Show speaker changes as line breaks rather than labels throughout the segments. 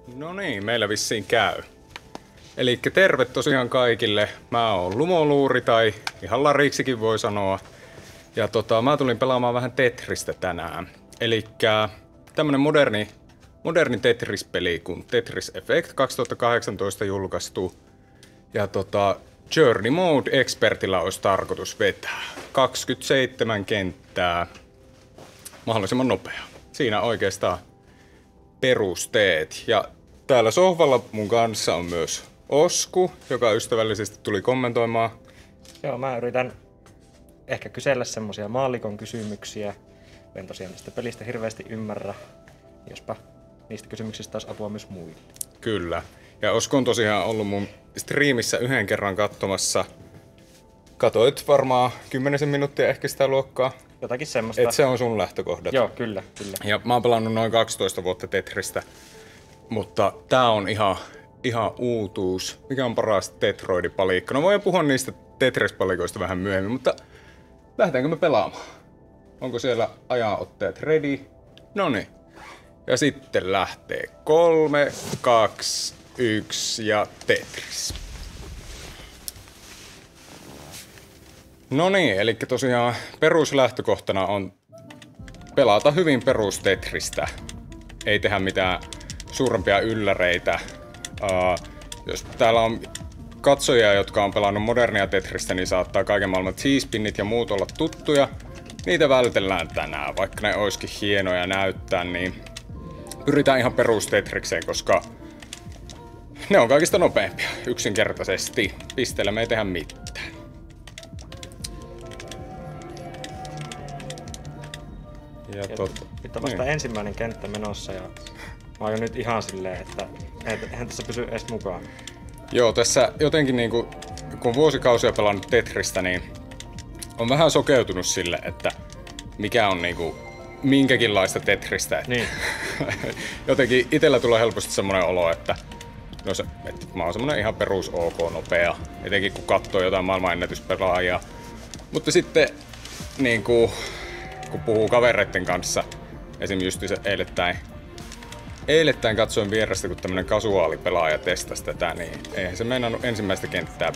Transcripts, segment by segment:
No niin, meillä vissiin käy. Elikkä terve tosiaan kaikille. Mä oon Lumoluuri tai ihan Lariksikin voi sanoa. Ja mä tulin pelaamaan vähän Tetristä tänään. Elikkä tämmönen moderni Tetris-peli kuin Tetris Effect 2018 julkaistu. Ja Journey Mode Expertillä olisi tarkoitus vetää 27 kenttää mahdollisimman nopea. Siinä oikeastaan perusteet. Ja täällä sohvalla mun kanssa on myös Osku, joka ystävällisesti tuli kommentoimaan.
Joo, mä yritän ehkä kysellä semmosia maallikon kysymyksiä. En tosiaan tästä pelistä hirveästi ymmärrä. Jospa niistä kysymyksistä taas apua myös muille.
Kyllä. Ja Osku on tosiaan ollut mun striimissä yhden kerran katsomassa. Katoit varmaan 10 minuuttia ehkä sitä luokkaa.
Jotakin semmoista.
Et se on sun lähtökohdat.
Joo, kyllä.
Ja mä oon pelannut noin 12 vuotta Tetristä. Mutta tää on ihan uutuus. Mikä on paras Tetroidipalikka? No voin puhua niistä Tetris-palikoista vähän myöhemmin, mutta lähdetäänkö me pelaamaan? Onko siellä ajanotteet ready? Noniin. Ja sitten lähtee 3, 2, 1 ja Tetris. No niin, eli tosiaan peruslähtökohtana on pelata hyvin perus Tetristä. Ei tehdä mitään suurempia ylläreitä. Jos täällä on katsojia, jotka on pelannut modernia Tetristä, niin saattaa kaiken maailman T-spinnit ja muut olla tuttuja. Niitä vältellään tänään, vaikka ne olisikin hienoja näyttää, niin pyritään ihan perus Tetrikseen, koska ne on kaikista nopeimpia yksinkertaisesti. Pisteellä me ei tehdä mitään.
Nyt on vasta ensimmäinen kenttä menossa ja mä oon jo nyt ihan silleen, että eihän tässä pysy edes mukaan.
Joo, tässä jotenkin niinku, kun vuosikausia pelannut Tetristä, niin on vähän sokeutunut sille, että mikä on niinku minkäkinlaista Tetristä.
Niin.
Jotenkin itellä tulee helposti semmoinen olo, että mä oon semmonen ihan perus OK nopea, etenkin kun katsoo jotain maailmanennätyspelaajia. Mutta sitten niinku, kun puhuu kavereiden kanssa, esimerkiksi just eilettäin katsoin vierestä, kun tämmönen kasuaalipelaaja testasi tätä, niin eihän se meinannut ensimmäistä kenttää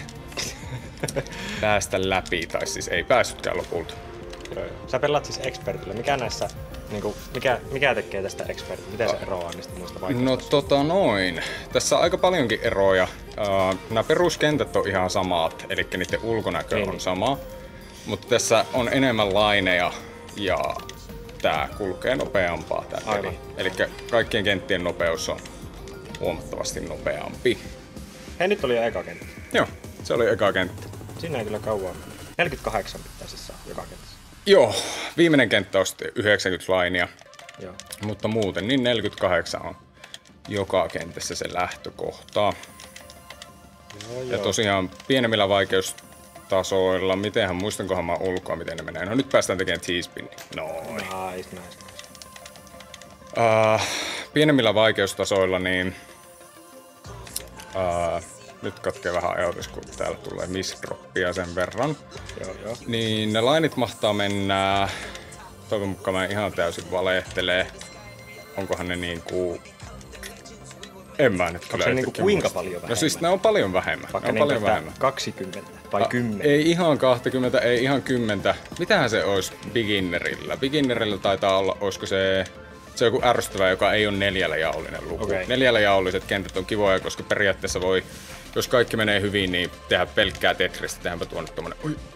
päästä läpi, tai siis ei päässytkään lopulta.
Sä pelaat siis Expertillä. Mikä näissä, niinku, mikä tekee tästä Expertillä? Miten se eroaa niistä muista vaihtoehtoista?
No tässä on aika paljonkin eroja. Nämä peruskentät on ihan samat, eli niiden ulkonäkö on sama. Mutta tässä on enemmän laineja ja tää kulkee nopeampaa tää peli. Eli kaikkien kenttien nopeus on huomattavasti nopeampi.
Hei, nyt oli jo eka kenttä.
Joo, se oli eka kenttä.
Siinä ei kyllä kauan. 48 pitäisi saada joka kentässä.
Joo, viimeinen kenttä on sitten 90 lainia.
Joo.
Mutta muuten niin 48 on joka kentässä se lähtökohta. Ja tosiaan pienemmillä vaikeustasoilla, muistankohan mä ulkoa miten ne menee. No nyt päästään tekemään T-spinni.
Nice.
Pienemmillä vaikeustasoilla niin nyt katkee vähän ajoitus, kun täällä tulee missdroppia sen verran.
Joo.
Niin ne lainit mahtaa mennä, toivon mukaan mä ihan täysin valehtelee. Onkohan ne niinku, en mä nyt kyllä.
Onko se niinku kuinka paljon vähemmän?
No siis ne on paljon vähemmän.
Vaikka
ne on paljon vähemmän.
20 vai 10?
Ei ihan 20, ei ihan 10. Mitähän se olisi beginnerillä? Beginnerillä taitaa olla, olisiko se joku ärsyttävä, joka ei ole 4 jaollinen luku.
Okay.
4 jaolliset kentät on kivoja, koska periaatteessa voi, jos kaikki menee hyvin, niin tehdä pelkkää Tetristä. Tehdäänpä tuonne tommonen,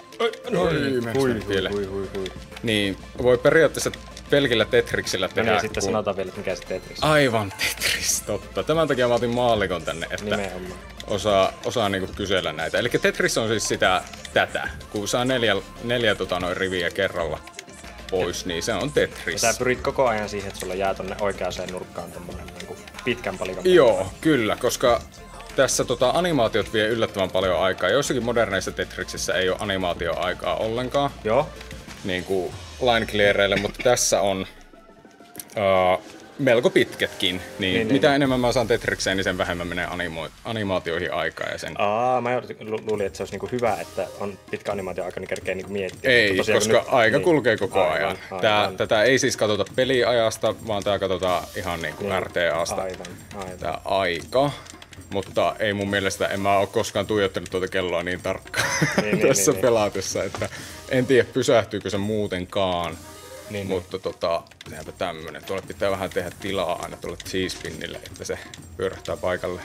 niin voi periaatteessa pelkillä Tetriksillä tehdä.
No niin, sitten sanotaan vielä, että mikä se Tetris.
Aivan Tetris, totta. Tämän takia mä otin maallikon tänne, että osaa niinku kysellä näitä. Eli Tetris on siis tätä. Kun saa neljä riviä kerralla pois, niin se on Tetris.
Ja sä pyrit koko ajan siihen, että sulla jää tonne oikeaan nurkkaan tommonen niinku pitkän palikon.
Joo, kyllä, koska tässä animaatiot vie yllättävän paljon aikaa. Joissakin moderneissa Tetriksissä ei ole animaatioaikaa ollenkaan.
Joo.
Niin kuin line cleareille, mutta tässä on melko pitkätkin, niin mitä enemmän mä saan Tetrikseen, niin sen vähemmän menee animaatioihin aikaa. Ja sen...
Mä luulin, että se olisi niinku hyvä, että on pitkä animaatioaika, niin kerkee niinku miettiä.
Ei, koska nyt, aika kulkee koko ajan. Tätä ei siis katsota peliajasta, vaan tää katsotaan ihan niinku RTAsta.
Aivan.
Tää aika. Mutta ei mun mielestä, en mä oo koskaan tuijottanut tuota kelloa niin tarkkaan tässä pelaatessa, että en tiedä pysähtyykö se muutenkaan. Mutta tehdäänpä tämmönen. Tuolle pitää vähän tehdä tilaa aina tuolle cheesepinnille, että se pyörähtää paikalle.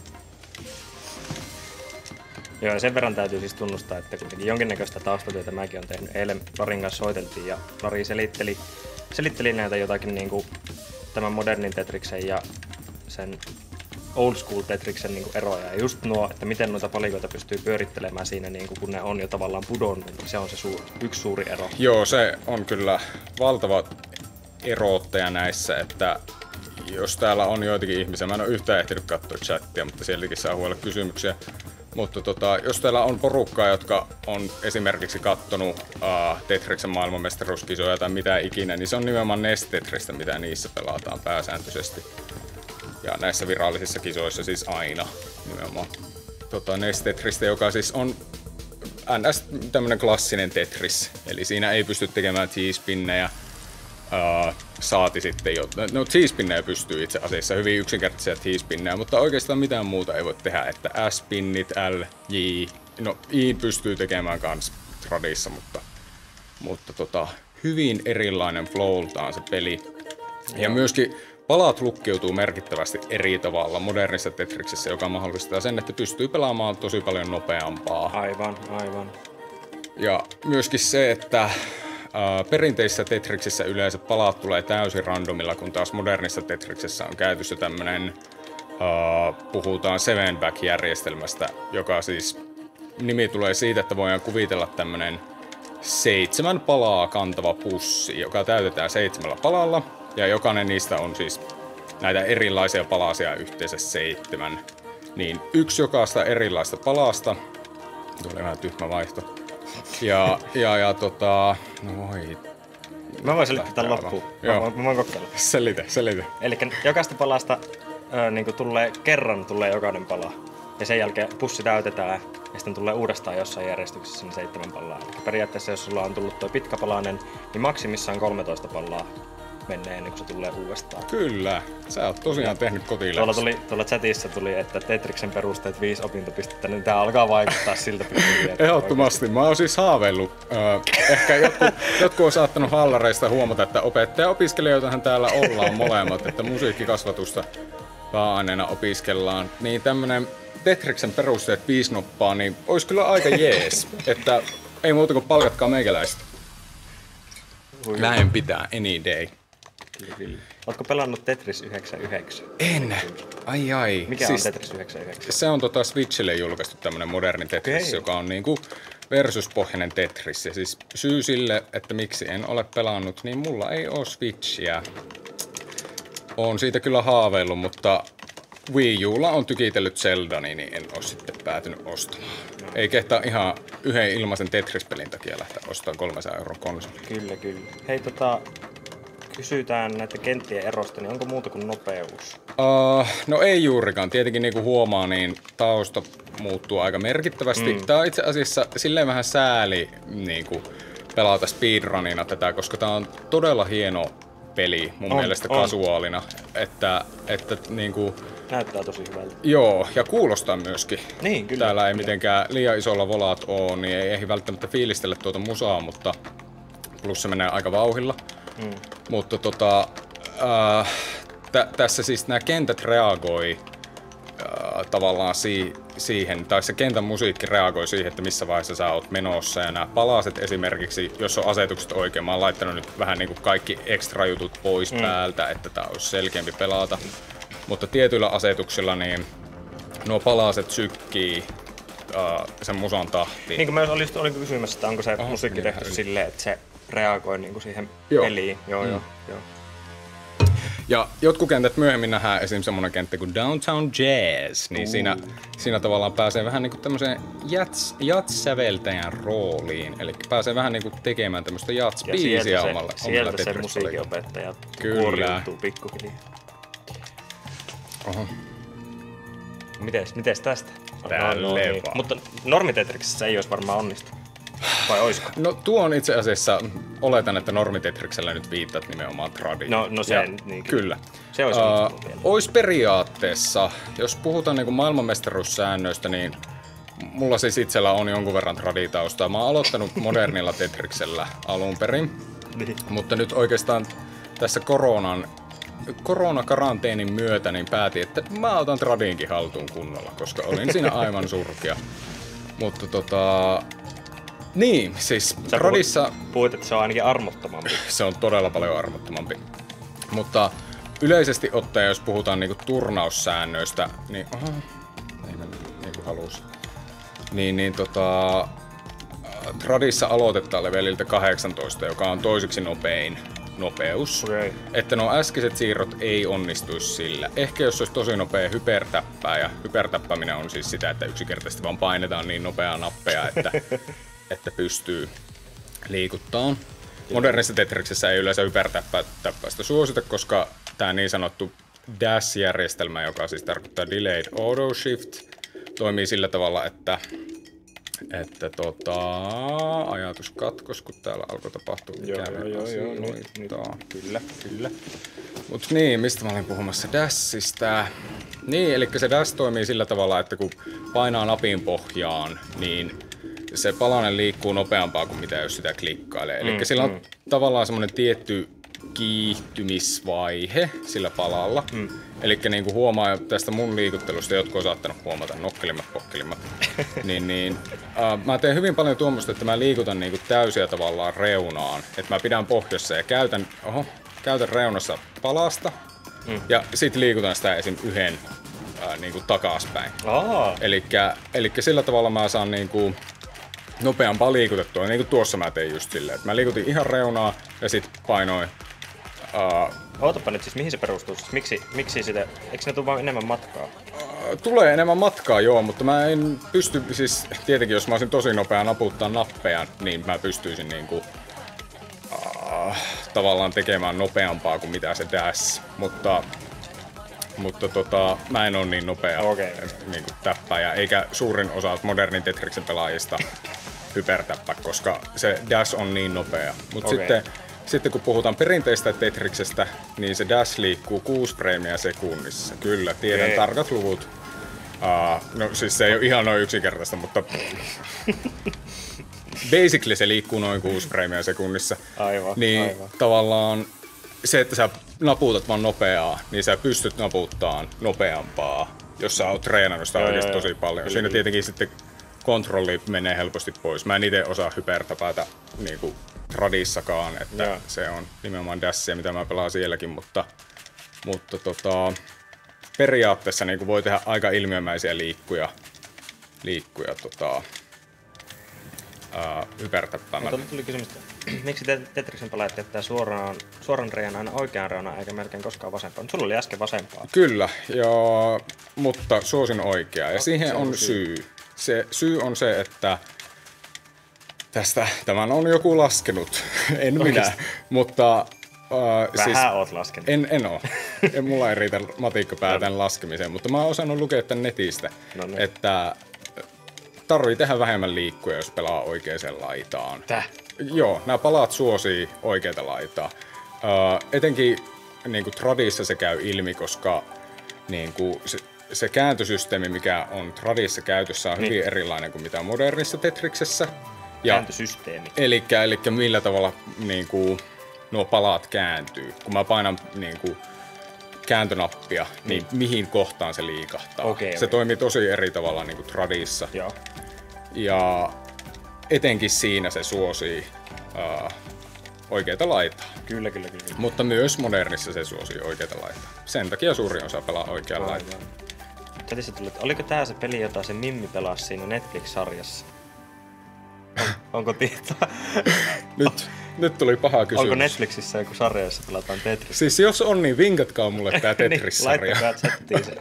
Joo, ja sen verran täytyy siis tunnustaa, että kuitenkin jonkinnäköistä taustatyötä mäkin olen tehnyt. Eilen Larin kanssa soiteltiin ja Lari selitteli näitä jotakin niinku tämän modernin Tetriksen ja sen old school Tetriksen niinku eroja. Ja just nuo, että miten noita palikoita pystyy pyörittelemään siinä, niinku, kun ne on jo tavallaan pudonnut, niin se on se yksi suuri ero.
Joo, se on kyllä valtava erottaja näissä, että jos täällä on joitakin ihmisiä, mä en ole yhtään ehtinyt katsoa chattia, mutta sieltäkin saa huolella kysymyksiä. Mutta jos täällä on porukkaa, jotka on esimerkiksi kattonut Tetriksen maailmanmestaruuskisoja tai mitä ikinä, niin se on nimenomaan NES Tetristä, mitä niissä pelataan pääsääntöisesti. Ja näissä virallisissa kisoissa siis aina nimenomaan NES Tetristä, joka siis on ns. Tämmönen klassinen Tetris. Eli siinä ei pysty tekemään cheesepinnejä, saati sitten jo. No cheesepinnejä pystyy itse asiassa, hyvin yksinkertaisia cheesepinnejä, mutta oikeastaan mitään muuta ei voi tehdä, että S-pinnit, L, J, no I pystyy tekemään kans tradissa, mutta hyvin erilainen flowltaan se peli. Ja myöskin palaat lukkeutuu merkittävästi eri tavalla modernissa Tetriksessä, joka mahdollistaa sen, että pystyy pelaamaan tosi paljon nopeampaa.
Aivan.
Ja myöskin se, että perinteisessä Tetriksessä yleensä palaat tulee täysin randomilla, kun taas modernissa Tetriksessä on käytössä tämmönen, puhutaan 7-back-järjestelmästä, joka siis nimi tulee siitä, että voidaan kuvitella tämmönen 7 palaa kantava pussi, joka täytetään 7 palalla. Ja jokainen niistä on siis näitä erilaisia palasia yhteensä 7. Niin yksi jokaista erilaista palasta. Tuo oli vähän tyhmä vaihto. No voi.
Mä voin selittää tämän loppuun. Mä voin kokeilla.
Selitä.
Eli jokaista palasta niin tulee jokainen pala. Ja sen jälkeen pussi täytetään ja sitten tulee uudestaan jossain järjestyksessä 7 pallaa. Eli periaatteessa jos sulla on tullut tuo pitkä palanen, niin maksimissaan 13 pallaa menee ennen kuin se tulee uudestaan.
Kyllä, sä oot tosiaan tehnyt kotiläksy.
Tuolla chatissa tuli, että Tetriksen perusteet 5 opintopistettä, niin tää alkaa vaikuttaa siltä.
Ehdottomasti. Mä oon siis haaveillut. Ehkä jotkut on saattanut hallareista huomata, että opiskelijoitahan täällä ollaan molemmat, että musiikkikasvatusta pääaineena opiskellaan. Niin tämmönen Tetriksen perusteet 5 noppaa, niin ois kyllä aika jees. Että ei muuta kuin palkatkaa meikäläistä. Näin pitää, any day.
Kyllä. Ootko pelannut Tetris 99?
En. Ai.
Mikä siis on Tetris 99?
Se on Switchille julkaistu tämmönen moderni Tetris, joka on niinku versuspohjainen Tetris. Ja siis syy sille, että miksi en ole pelannut, niin mulla ei oo Switchiä. Oon siitä kyllä haaveillut, mutta Wii Ulla on tykitellyt Zelda, niin en oo sitten päätynyt ostamaan. No. Ei kehtaa ihan yhden ilmaisen Tetris-pelin takia lähteä ostamaan 300 € konsoli.
Kyllä. Hei kysytään näiden kenttien erosta, niin onko muuta kuin nopeus?
No ei juurikaan. Tietenkin niin kuin huomaa, niin tausta muuttuu aika merkittävästi. Tää on itse asiassa silleen vähän sääli niin kuin pelata speedrunina tätä, koska tää on todella hieno peli mun mielestä kasuaalina. Että niin kuin
näyttää tosi hyvältä.
Joo, ja kuulostaa myöskin.
Niin, kyllä.
Täällä ei mitenkään liian isolla volaat oo, niin ei ehdi välttämättä fiilistellä tuota musaa, mutta plus se menee aika vauhilla. Mutta tässä siis nämä kentät reagoi tavallaan siihen, tai se kentän musiikki reagoi siihen, että missä vaiheessa sä oot menossa. Ja nämä palaset esimerkiksi, jos on asetukset oikein, mä oon laittanut nyt vähän niin kuin kaikki ekstra jutut pois päältä, että tää olisi selkeämpi pelata. Mutta tietyillä asetuksilla niin nuo palaset sykkii sen musan tahtiin.
Niin kuin mä olin kysymässä, että onko se musiikki tehty silleen, että se reagoi niin kuin siihen peliin. Joo.
Ja jotkut kentät myöhemmin nähdään esim. Semmoinen kenttä kuin Downtown Jazz, niin siinä tavallaan pääsee vähän niinku tämmöiseen jats-säveltäjän rooliin. Eli pääsee vähän niinku tekemään tämmöistä jats-biisiä omalla
sieltä se musiikinopettaja kuoriutuu pikkuhiljaa.
Oho.
Mites tästä?
Tälleen
niin.
vaan.
Mutta normitetriksessä ei olisi varmaan onnistunut. Vai oisko?
No tuo on itse asiassa, oletan, että normitetriksellä nyt viittat nimenomaan tradiin.
No se niin
kyllä.
Se olisi onnistunut vielä.
Ois periaatteessa, jos puhutaan niinku maailmanmestaruussäännöistä, niin mulla siis itsellä on jonkun verran traditaustaa. Mä oon aloittanut modernilla Tetriksellä alun perin,
Niin.
mutta nyt oikeastaan tässä koronakaranteenin myötä niin päätin, että mä otan tradiinkin haltuun kunnolla, koska olin siinä aivan surkea. Mutta niin, siis tradissa
Puhuit, että se on ainakin armottomampi.
se on todella paljon armottomampi. Mutta yleisesti ottaen, jos puhutaan niinku turnaussäännöistä, niin ei mennä niin kuin halusi. Tradissa aloitetaan leveliltä 18, joka on toiseksi nopein nopeus.
Okay.
Että nuo äskeiset siirrot ei onnistuisi sillä. Ehkä jos olisi tosi nopea hypertäppää, ja hypertäppäminen on siis sitä, että yksinkertaisesti vaan painetaan niin nopeaa nappeja, että pystyy liikuttamaan. Modernissa Tetriksessä ei yleensä hypertäppäistä suosita, koska tämä niin sanottu dash-järjestelmä, joka siis tarkoittaa delayed auto shift, toimii sillä tavalla, että ajatus katkos, kun täällä alkoi tapahtua ikäviä asioita.
Kyllä.
Mut niin, mistä mä olin puhumassa? Dashista. Niin, eli se dash toimii sillä tavalla, että kun painaa napin pohjaan, niin se palanen liikkuu nopeampaa kuin mitä jos sitä klikkailee. Eli sillä on tavallaan semmoinen tietty kiihtymisvaihe sillä palalla. Eli niin kuin huomaa tästä mun liikuttelusta, jotkut on saattanut huomata, nokkelimmat, pokkelimmat. Mä teen hyvin paljon tuommoista, että mä liikutan niin kuin täysiä tavallaan reunaan. Että mä pidän pohjassa ja käytän reunassa palasta. Ja sit liikutan sitä esim. Yhden niin kuin takaspäin. Elikkä sillä tavalla mä saan niin kuin nopeampaa liikutettua. Niin kuin tuossa mä tein just silleen, että mä liikutin ihan reunaa ja sit painoin.
Ootapa nyt siis, mihin se perustuu? Siis miksi sitä, eikö ne tule vaan enemmän matkaa?
Tulee enemmän matkaa, joo, mutta mä en pysty, siis tietenkin jos mä olisin tosi nopea naputtaa nappeja, niin mä pystyisin niinku tavallaan tekemään nopeampaa kuin mitä se dash, mutta mä en ole niin nopea niinku täppäjä, eikä suurin osa modernin Tetriksen pelaajista hypertäppä, koska se dash on niin nopea. Mutta sitten kun puhutaan perinteistä Tetriksestä, niin se dash liikkuu 6 freimiä sekunnissa. Kyllä, tiedän tarkat luvut. No siis se ei ole ihan noin yksinkertaista, mutta basically se liikkuu noin 6 freimiä sekunnissa.
Aivan.
Tavallaan se, että sä napuutat vaan nopeaa, niin sä pystyt napuuttamaan nopeampaa, jos sä oot treenannut sitä oikeasti tosi paljon. Siinä tietenkin sitten kontrolli menee helposti pois. Mä en itse osaa hypertäpätä niinku tradissakaan, että se on nimenomaan dashia, mitä mä pelaan sielläkin, mutta periaatteessa niinku voi tehdä aika ilmiömäisiä liikkuja hypertäppäämällä.
Mutta tuli kysymys, miksi Tetriksen pelaajat jättää suoran reiän aina oikean reunaan eikä melkein koskaan vasempaan? Sulla oli äsken vasempaa.
Kyllä, mutta suosin oikeaa ja siihen on syy. Se syy on se, että tämän on joku laskenut, en minä, mutta
Vähän oot laskenut.
En oo. Mulla ei riitä matiikkapää tämän laskemiseen, mutta mä oon osannut lukea tämän netistä, että tarvii tehdä vähemmän liikkuja, jos pelaa oikeaan laitaan. Joo, nämä palaat suosii oikeata laitaa. Etenkin niin kuin tradissa se käy ilmi, koska niin kuin se kääntösysteemi, mikä on tradissa käytössä, on hyvin erilainen kuin mitä modernissa Tetriksessä.
Kääntösysteemi.
Elikkä millä tavalla niin kuin nuo palaat kääntyy. Kun mä painan niin kuin kääntönappia, niin mihin kohtaan se liikahtaa. Se toimii tosi eri tavalla niin kuin tradissa.
Joo.
Ja etenkin siinä se suosii oikeita laitaa.
Kyllä.
Mutta myös modernissa se suosii oikeita laitaa. Sen takia suurin osa pelaa oikealla laitaa.
Chatissa tuli, että oliko tää se peli, jota se Mimmi pelasi siinä Netflix-sarjassa? Onko tietoa?
Nyt tuli paha kysymys.
Onko Netflixissä joku sarja, jossa pelataan Tetris?
Siis jos on, niin vinkatkaa mulle tää Tetris-sarja.
Niin, laittakaa chattiin se.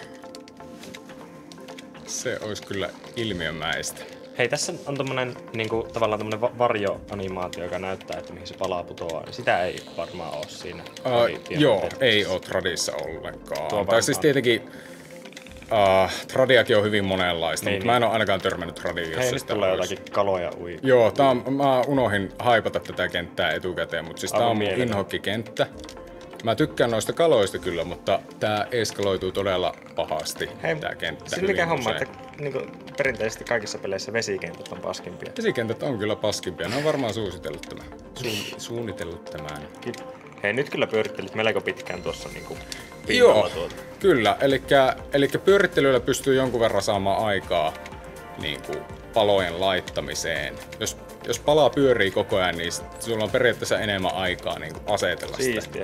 Se olisi kyllä ilmiömäistä.
Hei, tässä on tommonen, niinku, tavallaan tommonen varjoanimaatio, joka näyttää, että mihin se palaa putoaa. Sitä ei varmaan ole siinä.
Joo, ei ole Tradissa ollenkaan.
Tuo
Tai siis tietenkin Tradiakin on hyvin monenlaista, mutta mä en ole ainakaan törmännyt Tradiin, jos
Hei,
se
nyt
sitä
tulee
olisi.
jotakin kaloja ui.
Joo, mä unohdin haipata tätä kenttää etukäteen, mutta siis tää on mun inhokkikenttä. Mä tykkään noista kaloista kyllä, mutta tää eskaloituu todella pahasti, tää kenttä.
Siis mikä homma, että niinku, perinteisesti kaikissa peleissä vesikentät on paskimpia.
Vesikentät on kyllä paskimpia, ne on varmaan suunnitellut tämän.
Hei, nyt kyllä pyörittelit melko pitkään tuossa niinku
Joo, kyllä. Elikkä pyörittelyllä pystyy jonkun verran saamaan aikaa niinku palojen laittamiseen. Jos palaa pyörii koko ajan, niin sulla on periaatteessa enemmän aikaa niinku asetella sitä.
Siistiä.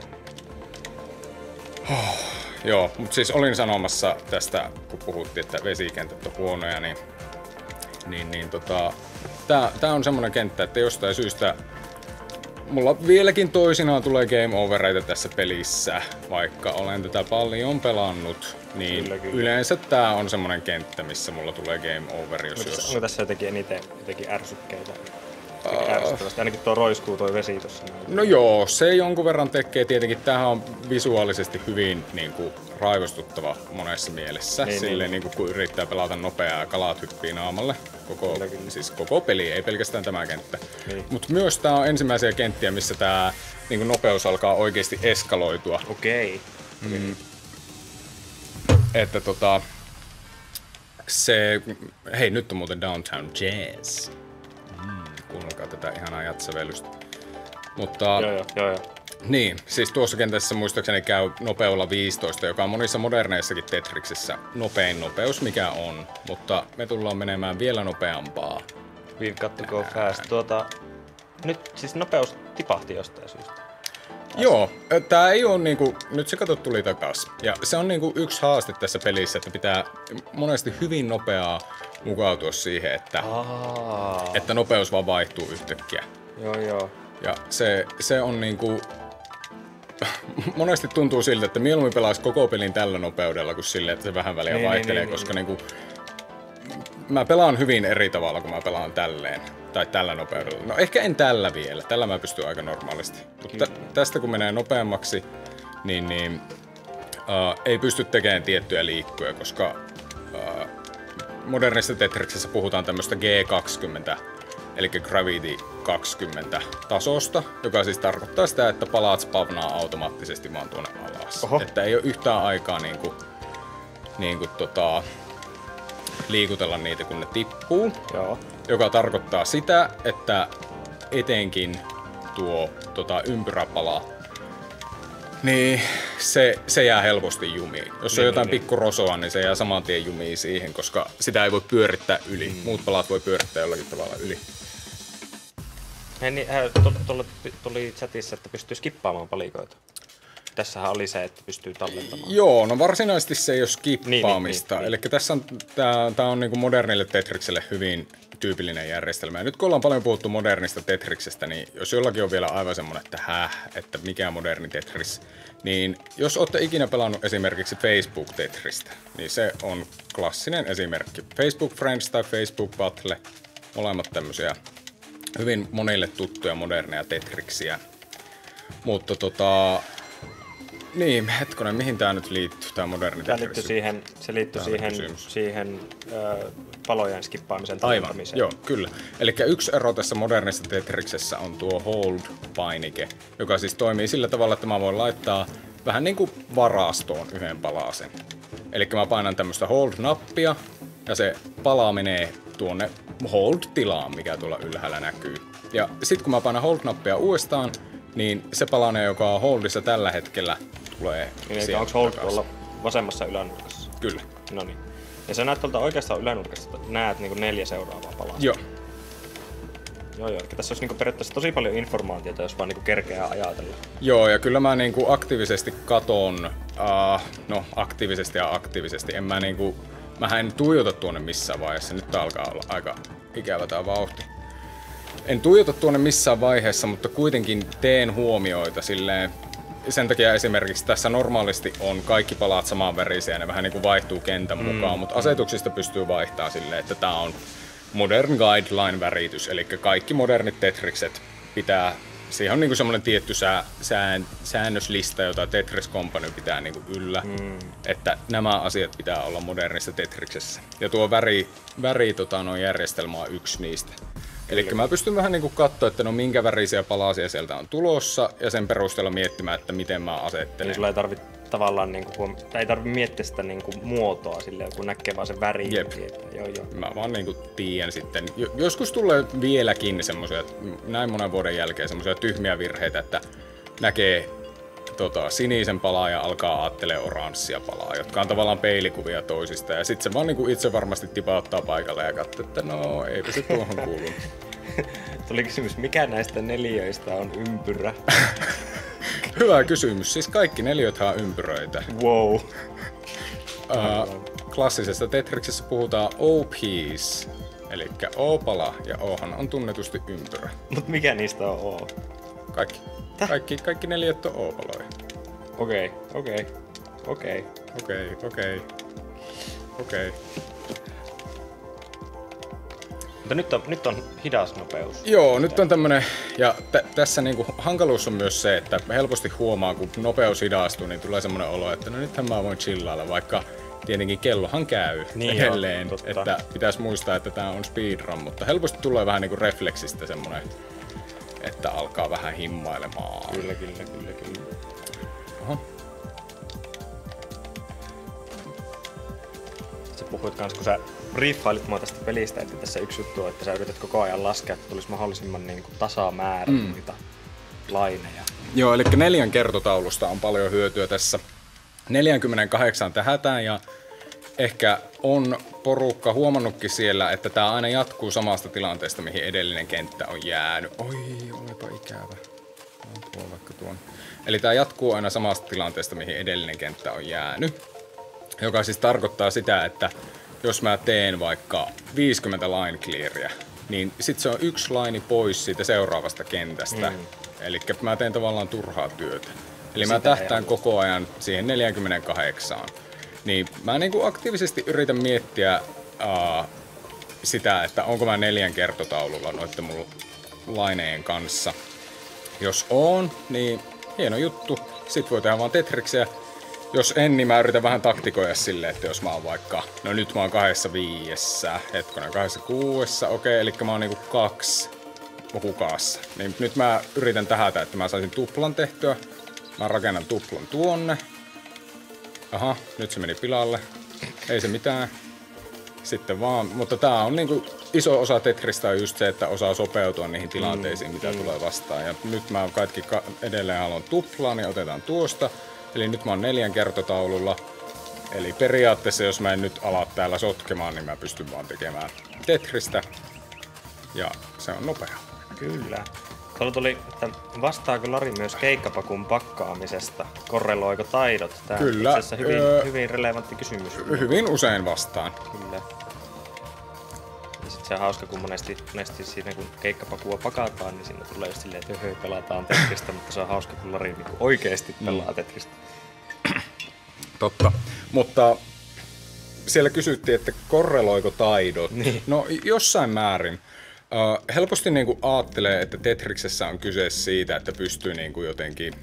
Joo, mutta siis olin sanomassa tästä, kun puhuttiin, että vesikentät on huonoja, niin tää on semmonen kenttä, että jostain syystä mulla vieläkin toisinaan tulee game overeita tässä pelissä, vaikka olen tätä paljon pelannut, niin kyllä. Yleensä tää on semmonen kenttä, missä mulla tulee game over, jos...
Onko tässä jotenkin ärsykkeitä? Ärsyttävästi, ainakin tuo roiskuu toi vesi tossa.
No joo, se jonkun verran tekee tietenkin. Tämähän on visuaalisesti hyvin niinku raivostuttava monessa mielessä. Silleen niinku kun yrittää pelata nopeaa ja kalat hyppii naamalle. Siis koko peli, ei pelkästään tämä kenttä. Niin. Mutta myös tää on ensimmäisiä kenttiä, missä tää niinku nopeus alkaa oikeesti eskaloitua.
Okei.
Että se... Hei, nyt on muuten Downtown Jazz. Kuunnelkaa tätä ihanaa jatsavelusta. Mutta
Joo.
Niin, siis tuossa kentässä muistaakseni käy nopeudella 15, joka on monissa moderneissakin Tetriksissä nopein nopeus, mikä on. Mutta me tullaan menemään vielä nopeampaa.
We've got to go fast. Nyt siis nopeus tipahti jostain syystä.
Joo, tää ei oo niinku, nyt se kato tuli takas. Ja se on niinku yksi haaste tässä pelissä, että pitää monesti hyvin nopeaa mukautua siihen, että nopeus vaan vaihtuu yhtäkkiä.
Joo.
Ja se on niinku... Monesti tuntuu siltä, että mieluummin pelaisi koko pelin tällä nopeudella kuin silleen, että se vähän väliä vaihtelee, koska niinku... Mä pelaan hyvin eri tavalla, kun mä pelaan tälleen. Tai tällä nopeudella. No ehkä en tällä vielä. Tällä mä pystyn aika normaalisti. Mutta tästä kun menee nopeammaksi, niin ei pysty tekemään tiettyjä liikkuja, koska modernissa Tetriksessä puhutaan tämmöistä G20, eli Gravity 20 tasosta, joka siis tarkoittaa sitä, että palaat spavnaa automaattisesti vaan tuonne alas. Oho. Että ei ole yhtään aikaa liikutella niitä, kun ne tippuu.
Joo.
Joka tarkoittaa sitä, että etenkin tuo ympyräpala, niin se jää helposti jumiin. Jos on jotain pikkurosoa, niin se jää saman tien jumiin siihen, koska sitä ei voi pyörittää yli. Muut palat voi pyörittää jollakin tavalla yli.
Tuli chatissa, että pystyy skippaamaan palikoita. Tässähän oli se, että pystyy tallentamaan.
Joo, no varsinaisesti se ei ole skippaamista. Eli tässä on, tää on niinku modernille Tetrikselle hyvin tyypillinen järjestelmä. Ja nyt kun ollaan paljon puhuttu modernista Tetriksestä, niin jos jollakin on vielä aivan semmonen, että mikä moderni Tetris, niin jos olette ikinä pelannut esimerkiksi Facebook Tetristä, niin se on klassinen esimerkki. Facebook Friends tai Facebook Battle, molemmat tämmöisiä hyvin monille tuttuja moderneja Tetriksiä. Mutta niin, hetkonen, mihin tää nyt liittyy, tää moderni Tetris?
Se liittyy siihen palojen skippaamisen tallentamiseen.
Joo, kyllä. Elikkä yksi ero tässä modernissa Tetriksessä on tuo hold-painike, joka siis toimii sillä tavalla, että mä voin laittaa vähän niin kuin varastoon yhden palasen. Elikkä mä painan tämmöstä hold-nappia, ja se pala menee tuonne hold-tilaan, mikä tuolla ylhäällä näkyy. Ja sit kun mä painan hold-nappia uudestaan, niin se palanen, joka on holdissa tällä hetkellä, tulee
sieltä. Onko hold tuolla vasemmassa ylänurkassa?
Kyllä.
Noniin. Ja sä näet tuolta oikeastaan ylänurkasta, näet niinku 4 seuraavaa palaa.
Joo.
Joo. Eli tässä olisi niinku periaatteessa tosi paljon informaatiota, jos vaan niinku kerkeää ajatella.
Joo, ja kyllä mä niinku aktiivisesti katon, aktiivisesti. Mähän en tuijota tuonne missään vaiheessa. Nyt alkaa olla aika ikävä tää vauhti. En tuijota tuonne missään vaiheessa, mutta kuitenkin teen huomioita silleen. Sen takia esimerkiksi tässä normaalisti on kaikki palaat samanvärisiä ja ne vähän niin kuin vaihtuu kentän mukaan, mutta asetuksista pystyy vaihtamaan silleen, että tää on Modern Guideline-väritys, eli kaikki modernit Tetrikset pitää, siihen on niin kuin semmoinen tietty säännöslista, jota Tetris Company pitää niin kuin yllä, että nämä asiat pitää olla modernissa Tetriksessä. Ja tuo järjestelmä on yksi niistä. Eli mä pystyn vähän niinku katsoa, että no minkä värisiä palasia sieltä on tulossa ja sen perusteella miettimään, että miten mä asettelen.
Eli sulla ei tarvitse tavallaan ei tarvitse miettiä sitä muotoa silleen, kun näkee vaan sen värin.
Jep.
Joo.
Mä vaan niinku tiedän sitten. Joskus tulee vieläkin semmosia, näin monen vuoden jälkeen semmosia tyhmiä virheitä, että näkee sinisen palaa ja alkaa aattelee oranssia palaa, jotka on tavallaan peilikuvia toisista. Ja sitten se vaan niinku itse varmasti tipauttaa paikalle ja katsoo, että no eipä se tuohon kuulu.
Tuli kysymys, mikä näistä neliöistä on ympyrä?
Hyvä kysymys. Siis kaikki neliöthän on ympyröitä.
Wow.
Klassisessa Tetriksessä puhutaan O-piece, eli O-pala ja Ohan on tunnetusti ympyrä.
Mut mikä niistä on O?
Kaikki neliöt on O-paloja.
Okei. Mutta nyt on hidas nopeus.
Joo, nyt on tämmönen, ja tässä niinku hankaluus on myös se, että helposti huomaa, kun nopeus hidastuu, niin tulee semmonen olo, että no nythän mä voin chillailla, vaikka tietenkin kellohan käy edelleen, että pitäisi muistaa, että tää on speedrun, mutta helposti tulee vähän niinku refleksistä semmonen, että alkaa vähän himmailemaan.
Kyllä.
Oho.
Sä puhuit kans, kun sä briefailit mua tästä pelistä, että tässä yksi juttu on, että sä yrität koko ajan laskea, että tulisi mahdollisimman niin kuin tasamäärä niitä laineja.
Joo, eli 4 kertotaulusta on paljon hyötyä tässä. 48 tähätään ja ehkä on porukka huomannutkin siellä, että tää aina jatkuu samasta tilanteesta, mihin edellinen kenttä on jäänyt. Oi, olipa ikävä. Tuo vaikka tuon. Eli tää jatkuu aina samasta tilanteesta, mihin edellinen kenttä on jäänyt. Joka siis tarkoittaa sitä, että jos mä teen vaikka 50 line clearia, niin sit se on yksi laini pois siitä seuraavasta kentästä. Eli mä teen tavallaan turhaa työtä. Eli mä tähtään koko ajan siihen 48. Niin mä niinku aktiivisesti yritän miettiä sitä, että onko mä 4 kertotaululla noitten mun laineen kanssa. Jos on, niin hieno juttu. Sit voi tehdä vaan Tetriksiä. Jos en, niin mä yritän vähän taktikoida silleen, että jos mä oon vaikka, no nyt mä oon 2/5, 2/6, okei, eli mä oon niinku 2 hukassa. Niin nyt mä yritän tähätä, että mä saisin tuplan tehtyä. Mä rakennan tuplan tuonne. Aha, nyt se meni pilalle. Ei se mitään. Sitten vaan, mutta tää on niinku iso osa Tetristä on just se, että osaa sopeutua niihin tilanteisiin, mitä tulee vastaan. Ja nyt mä kaikki edelleen haluan tuplaa, niin otetaan tuosta. Eli nyt mä oon 4 kertotaululla. Eli periaatteessa, jos mä en nyt ala täällä sotkemaan, niin mä pystyn vaan tekemään Tetristä. Ja se on nopea.
Kyllä. Tuolla tuli, että vastaako Lari myös keikkapakun pakkaamisesta? Korreloiko taidot? Tämä
Kyllä.
on itse asiassa hyvin relevantti kysymys.
Hyvin usein vastaan.
Kyllä. Ja sit se on hauska, kun monesti siinä kun keikkapakua pakataan, niin siinä tulee just silleen, että pelataan Tetristä, mutta se on hauska, kun Lari niin oikeesti pelaa Tetristä.
Totta. Mutta siellä kysyttiin, että korreloiko taidot.
Niin.
No jossain määrin. Helposti niinku aattelee, että Tetriksessä on kyse siitä, että pystyy niinku jotenkin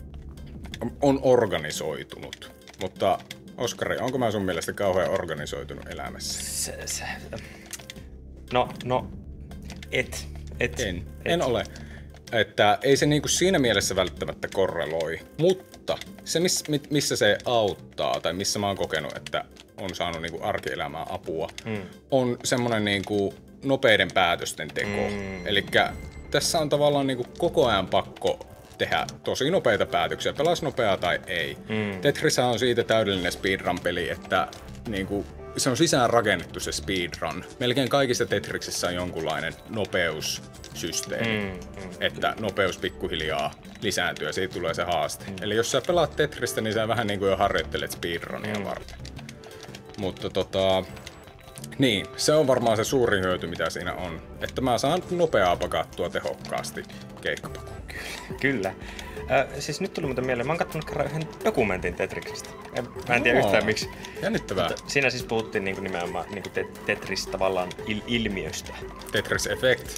on organisoitunut. Mutta Oskari, onko mä sun mielestä kauhean organisoitunut elämässä?
No,
En ole. Että ei se niinku siinä mielessä välttämättä korreloi, mutta se missä se auttaa tai missä mä oon kokenut, että on saanut niinku arkielämään apua, on semmonen niinku nopeiden päätösten teko. Elikkä tässä on tavallaan niinku koko ajan pakko tehdä tosi nopeita päätöksiä, pelas nopeaa tai ei. Tetris on siitä täydellinen speedrun-peli, että niinku, se on sisään rakennettu se speedrun. Melkein kaikissa Tetriksissä on jonkunlainen nopeussysteemi, että nopeus pikkuhiljaa lisääntyy ja siitä tulee se haaste. Eli jos sä pelaat Tetristä, niin sä vähän niinku jo harjoittelet speedrunia varten. Mutta Niin, se on varmaan se suurin hyöty, mitä siinä on. Että mä saan nopeaa pakattua tehokkaasti keikkapakuun.
Kyllä. Siis nyt tuli muuten mieleen, mä oon kattonut kerran yhden dokumentin Tetriksestä. Mä en tiedä yhtään miksi.
Jännittävää.
Mutta siinä siis puhuttiin nimenomaan Tetris tavallaan ilmiöstä.
Tetris Effect.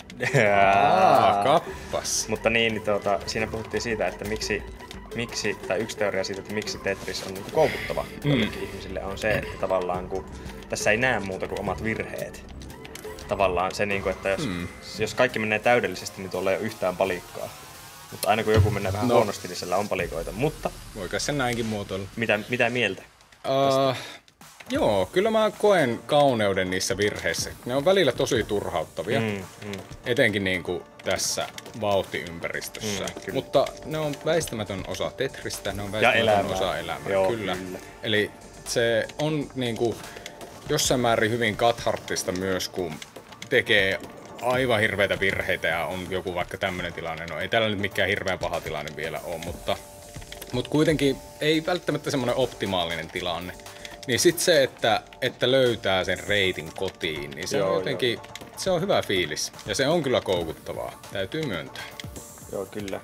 Kappas.
Mutta siinä puhuttiin siitä, että miksi, tai yksi teoria siitä, että miksi Tetris on koukuttava jollekin ihmisille, on se, että tavallaan kun tässä ei näe muuta kuin omat virheet. Tavallaan se, että jos kaikki menee täydellisesti, niin tuolla ei ole yhtään palikkaa. Mutta aina kun joku menee vähän huonosti, niin siellä on palikoita. Mutta
voikai sen näinkin muotoilla.
Mitä mieltä?
Joo, kyllä mä koen kauneuden niissä virheissä. Ne on välillä tosi turhauttavia. Etenkin niinku tässä vauhtiympäristössä. Mutta ne on väistämätön osa Tetristä, ne on väistämätön osa elämää.
Joo,
kyllä. Eli se on niinku jossain määrin hyvin katharttista myös, kun tekee aivan hirveitä virheitä ja on joku vaikka tämmönen tilanne. No ei tällä nyt mikään hirveän paha tilanne vielä ole, mutta kuitenkin ei välttämättä semmoinen optimaalinen tilanne. Niin sit se, että löytää sen reitin kotiin, niin se on jotenkin, se on hyvä fiilis. Ja se on kyllä koukuttavaa, täytyy myöntää.
Joo, kyllä.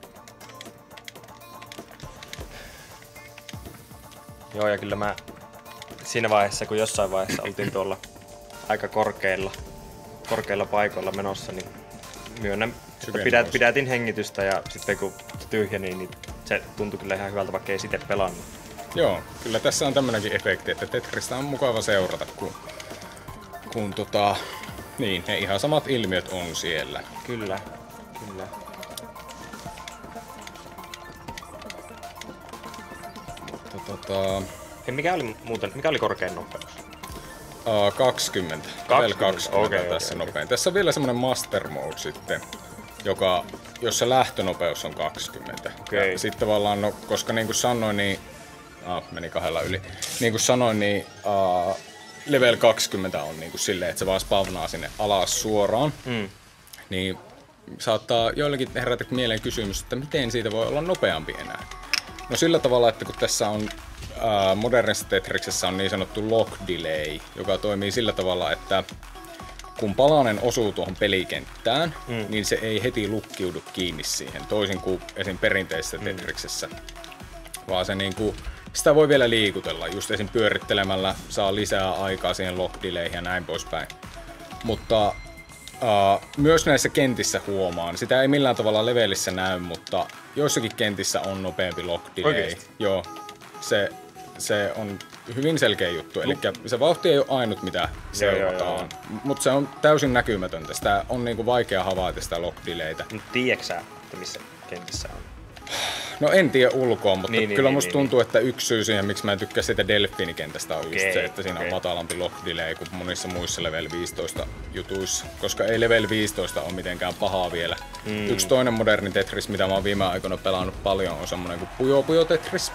Joo, ja kyllä mä siinä vaiheessa, kun jossain vaiheessa oltiin tuolla aika korkeilla paikoilla menossa, niin myönnän, että pidätin hengitystä ja sitten kun tyhjeni, niin se tuntui kyllä ihan hyvältä, vaikka ei sitten pelannut.
Joo, kyllä tässä on tämmönenkin efekti, että Tetristä on mukava seurata, kun niin, ne ihan samat ilmiöt on siellä.
Kyllä.
Mutta
mikä oli korkein nopeus?
20. 20 tässä nopein. Tässä on vielä semmonen master mode sitten, jossa lähtönopeus on 20. Ja sitten tavallaan, koska niin kuin sanoin, niin meni 2 yli. Niin kuin sanoin, niin level 20 on niin kuin silleen, että se vaan spavnaa sinne alas suoraan. Niin saattaa joillekin herätä mieleen kysymys, että miten siitä voi olla nopeampi enää. No sillä tavalla, että kun tässä on modernissa Tetriksessä on niin sanottu lock delay, joka toimii sillä tavalla, että kun palanen osuu tuohon pelikenttään, niin se ei heti lukkiudu kiinni siihen, toisin kuin esim. Perinteisessä Tetriksessä. Vaan se niinku, sitä voi vielä liikutella, just esim. Pyörittelemällä saa lisää aikaa siihen lock delayhin ja näin poispäin. Mutta myös näissä kentissä huomaan, sitä ei millään tavalla levelissä näy, mutta joissakin kentissä on nopeampi lock delay.
Oikeesti?
Joo, se on hyvin selkeä juttu, eli se vauhti ei ole ainut mitä seurataan, mutta se on täysin näkymätöntä, sitä on niinku vaikea havaita sitä lock delaytä.
Mutta tiedätkö sä, että missä kentissä on?
No en tiedä ulkoa, mutta kyllä musta tuntuu, että yksi syy siihen, miksi mä en tykkää siitä Delfini-kentästä on just se, että siinä on matalampi lock delay kuin monissa muissa level 15 jutuissa, koska ei level 15 ole mitenkään pahaa vielä. Yksi toinen moderni Tetris, mitä mä oon viime aikoina pelannut paljon, on semmonen kuin Puyo Puyo Tetris.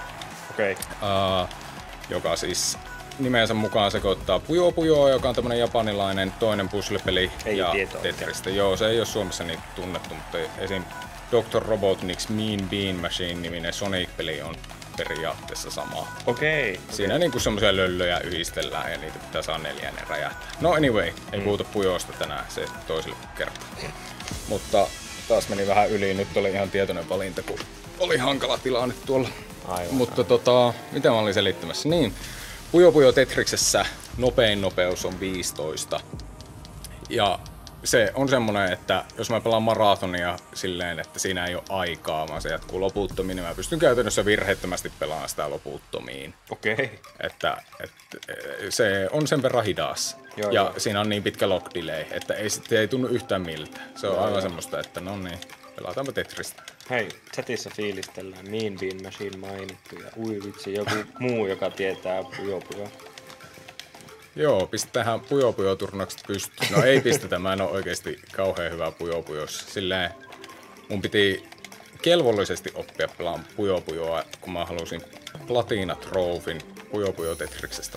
Joka siis nimensä mukaan sekoittaa Puyo Puyoa, joka on tämmönen japanilainen toinen puzzle-peli ja Tetristä. Joo, se ei ole Suomessa niin tunnettu, mutta esim. Dr. Robotnik's Mean Bean Machine-niminen Sonic-peli on periaatteessa sama. Siinä niinku semmosia löllöjä yhdistellään ja niitä pitää saa 4 räjähtää. No anyway, ei puhuta Puyosta tänään, se toiselle kertaa. Mutta taas meni vähän yli, nyt oli ihan tietoinen valinta, kun oli hankala tilanne tuolla.
Aivan.
Mutta mitä mä olin selittämässä? Niin, Puyo Puyo Tetriksessä nopein nopeus on 15. Ja se on semmonen, että jos mä pelaan maratonia silleen, että siinä ei ole aikaa, vaan se jatkuu loputtomiin, niin mä pystyn käytännössä virheettömästi pelaamaan sitä loputtomiin. Että se on sen verran hidas. Ja siinä on niin pitkä lock delay, että se ei tunnu yhtään miltä. Se on aivan semmoista, että no niin, pelataanpa Tetristä.
Hei, chatissa fiilistellään Mean Bean Machine mainittu ja ui vitsi, joku muu, joka tietää Puyo Puyo.
Joo, pistetään Puyo Puyo -turnaukset pystyyn. No ei pistetä, mä en oo oikeesti kauhean hyvä Puyo Puyossa. Silleen mun piti kelvollisesti oppia pelaamaan Puyo Puyoa, kun mä halusin Platina Trophyn Puyo Puyo Tetriksestä,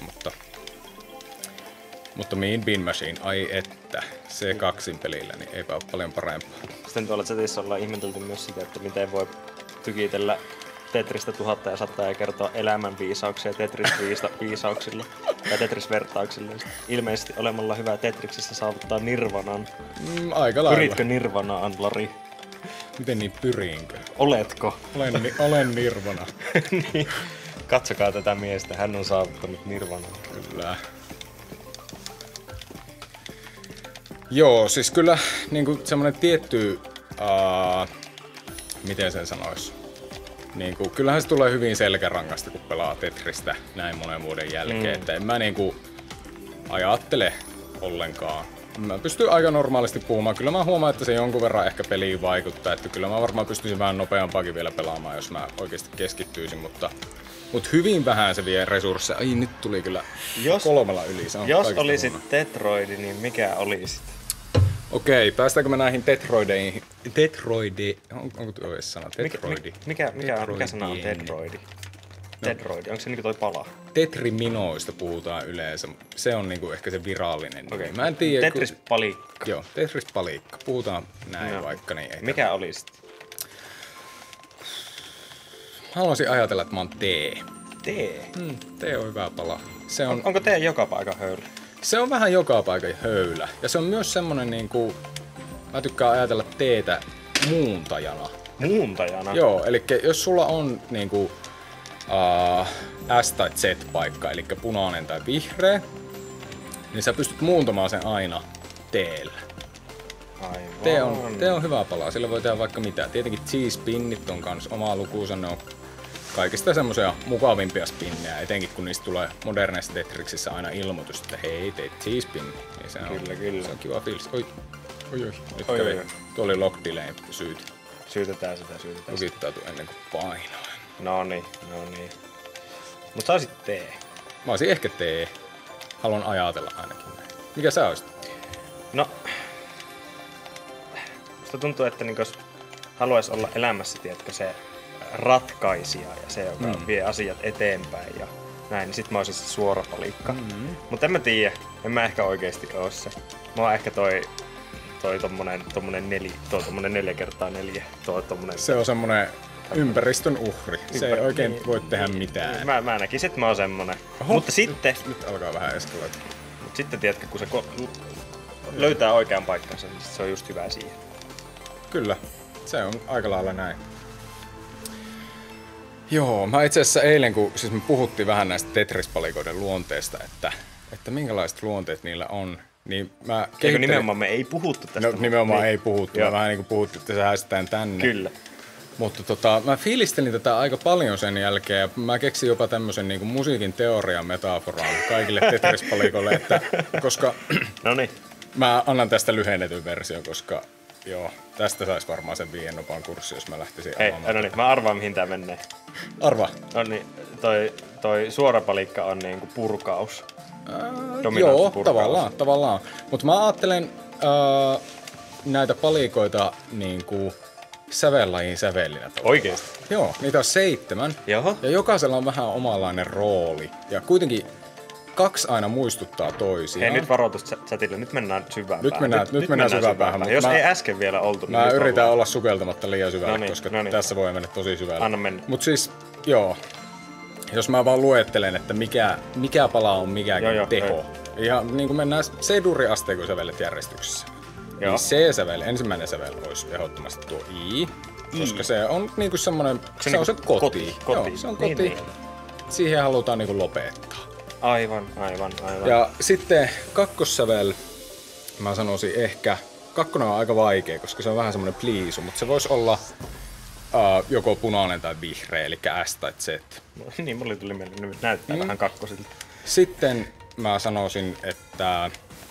mutta Mean Bean Machine, ai että, se kaksin pelillä, niin eipä oo paljon parempaa.
Sitten tuolla chatissa ollaan ihmetelty myös sitä, että miten voi tykitellä Tetristä 1000 ja 100 ja kertoa elämänviisauksia Tetris-viisauksilla tai Tetris-vertauksilla. Ilmeisesti olemalla hyvä Tetriksissä saavuttaa nirvanan.
Aika lailla.
Pyritkö nirvanaan, Lari?
Miten niin pyriinkö?
Oletko?
Olen nirvana.
Niin. Katsokaa tätä miestä, hän on saavuttanut nirvanan.
Kyllä. Joo, siis kyllä niinku semmonen tietty, miten sen sanois? Niinku, kyllähän se tulee hyvin selkärangasta, kun pelaa Tetristä näin monen vuoden jälkeen. Että en mä niinku ajattele ollenkaan. Mä pystyn aika normaalisti puhumaan. Kyllä mä huomaan, että se jonkun verran ehkä peliin vaikuttaa. Että kyllä mä varmaan pystyisin vähän nopeampaakin vielä pelaamaan, jos mä oikeasti keskittyisin. Mutta hyvin vähän se vie resursseja. Ai, nyt tuli kyllä 3 yli. Se on
jos olisit Tetroidi, niin mikä olisit?
Okei, päästäänkö me näihin Tetroideihin? Onko tuo edes sana? Tetroidi.
Mikä sana on Tetroidi? Tetroidi, onko se niinku toi pala?
Tetriminoista puhutaan yleensä. Se on niinku ehkä se virallinen nimi. Mä en tiedä.
Tetris-palikka.
Joo, Tetris-palikka. Puhutaan näin vaikka. Niin
mikä olisit?
Haluaisin ajatella, että mä oon T. T on hyvä pala. Se on...
Onko T joka paikan höylä?
Se on vähän joka paikan höylä. Ja se on myös semmonen niinku... Mä tykkään ajatella T:tä muuntajana.
Muuntajana?
Joo, eli jos sulla on niinku... S- tai Z-paikka, eli punainen tai vihreä, niin sä pystyt muuntamaan sen aina T:llä.
Aivan.
T on hyvä pala, sillä voi tehdä vaikka mitä. Tietenkin cheese-pinnit on kans oma lukuunsa, ne on kaikista semmosia mukavimpia spinnejä, etenkin kun niistä tulee moderneissa Tetriksissä aina ilmoitus, että hei, teit cheese-pinni. Niin se
Kyllä.
Se on kiva fiilis. Oi. Nyt kävi. Tuo oli lock delay syyt.
Syytetään.
Lukittautui ennen kuin painoin.
No niin. Mut sä olisit T.
Mä olisin ehkä T. Haluan ajatella ainakin näin. Mikä sä olisit?
No, musta tuntuu, että niin jos haluaisi olla elämässä, tiedätkö, se ratkaisija ja se, joka vie asiat eteenpäin ja näin, niin sit mä olisin se suora palikka. Mutta en mä tiedä, en mä ehkä oikeesti oo se. Mä oon ehkä toi tommonen 4x4.
Se on semmonen ympäristön uhri. Se ei oikein voi tehdä mitään.
Mä näkisin, että mä oon semmonen. Mutta sitten...
Nyt alkaa vähän eskaloida.
Mutta sitten tiedätkö, kun se löytää oikean paikkansa, niin se on just hyvä siihen. Kyllä,
se on aika lailla näin. Joo, mä itse asiassa eilen, kun siis me puhuttiin vähän näistä Tetris-palikoiden luonteesta, että minkälaiset luonteet niillä on, niin mä kehittelin...
Eikö nimenomaan me ei puhuttu tästä?
No nimenomaan ei puhuttu, mä vähän niin kuin puhuttiin, että se häistetään tänne.
Kyllä.
Mutta mä fiilistelin tätä aika paljon sen jälkeen ja mä keksin jopa tämmöisen niin kuin musiikin teorian metaforaan kaikille Tetris-palikoille, että koska
Noniin.
Mä annan tästä lyhennetyn version, koska joo, tästä sais varmaan sen 5 nopan kurssi, jos mä lähtisin avaamaan.
No niin, mä arvaan mihin tää menee.
Arvaa.
No niin, toi suora palikka on niinku purkaus.
Joo,
purkaus.
tavallaan. Mutta mä ajattelen näitä palikoita niinku sävellajin sävellinä.
Oikeesti?
Joo, niitä on 7.
Jaha.
Ja jokaisella on vähän omanlainen rooli. Ja kuitenkin 2 aina muistuttaa toisiaan.
Hei, nyt varoitus chatille. Nyt mennään syvään päähän.
Nyt mennään syvään päähän.
Jos ei äsken vielä oltu, niin
mä yritän olla sukeltamatta liian syvälle, koska
tässä
voi mennä tosi syvälle.
Anna mennä.
Mut siis, joo. Jos mä vaan luettelen, että mikä pala on mikäkin teho. Ihan niin kuin mennään C-duri-asteikon sävelet järjestyksessä. Niin C-sävel, ensimmäinen sävel olisi ehdottomasti tuo I. Koska se on niinku semmonen, se on se koti. Joo, se on koti. Niin. Siihen halutaan niinku lopettaa.
Aivan.
Ja sitten kakkossävel, mä sanoisin ehkä, kakkonen on aika vaikea, koska se on vähän semmonen pliisu, mutta se voisi olla joko punainen tai vihreä, eli S tai Z.
Niin, mulle tuli mieleen, nyt näyttää vähän kakkosilta.
Sitten mä sanoisin, että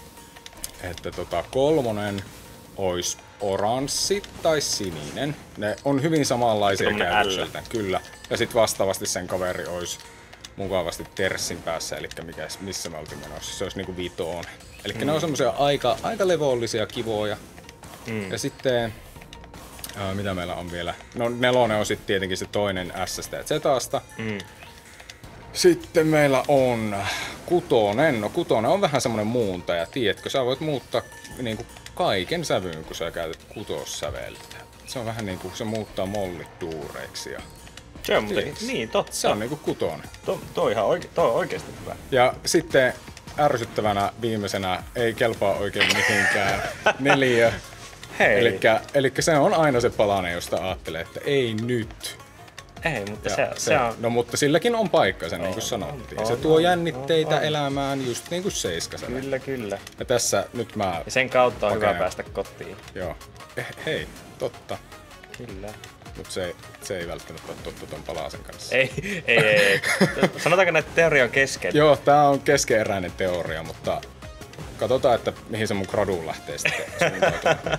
kolmonen olisi oranssi tai sininen. Ne on hyvin samanlaisia käytökseltä, kyllä. Ja sitten vastaavasti sen kaveri olisi mukavasti terssin päässä, eli missä me oltiin menossa. Se olisi niinku vitoon. Eli ne on semmosia aika levollisia, kivoja. Ja sitten, mitä meillä on vielä? No 4 on sitten tietenkin se toinen S-stä ja Z-sta. Sitten meillä on 6. No 6 on vähän semmonen muuntaja, tiedätkö? Sä voit muuttaa niinku kaiken sävyyn, kun sä käytät 6-säveltä. Se on vähän niinku, se muuttaa mollit duureiksi ja
Se on muuten, niin totta.
Se on niinku 6.
Toi on oikeesti hyvä.
Ja sitten ärsyttävänä viimeisenä ei kelpaa oikein mihinkään 4.
Hei.
Elikkä se on aina se palanen, josta ajattelee, että ei nyt.
Ei, mutta
Ja
se on...
No mutta silläkin on paikkansa, niin kuin sanottiin. Se tuo jännitteitä elämään just niin kuin 7.
Kyllä.
Ja tässä nyt mä...
Ja sen kautta on hyvä
Okei.
päästä kotiin.
Joo. Hei, totta.
Kyllä.
Mutta se ei välttämättä ole totta ton palasen kanssa.
Ei. Sanotaanko, että teoria on kesken?
Joo, tää on keskeeräinen teoria, mutta katsotaan, että mihin se mun graduun lähtee sitten suuntautumaan.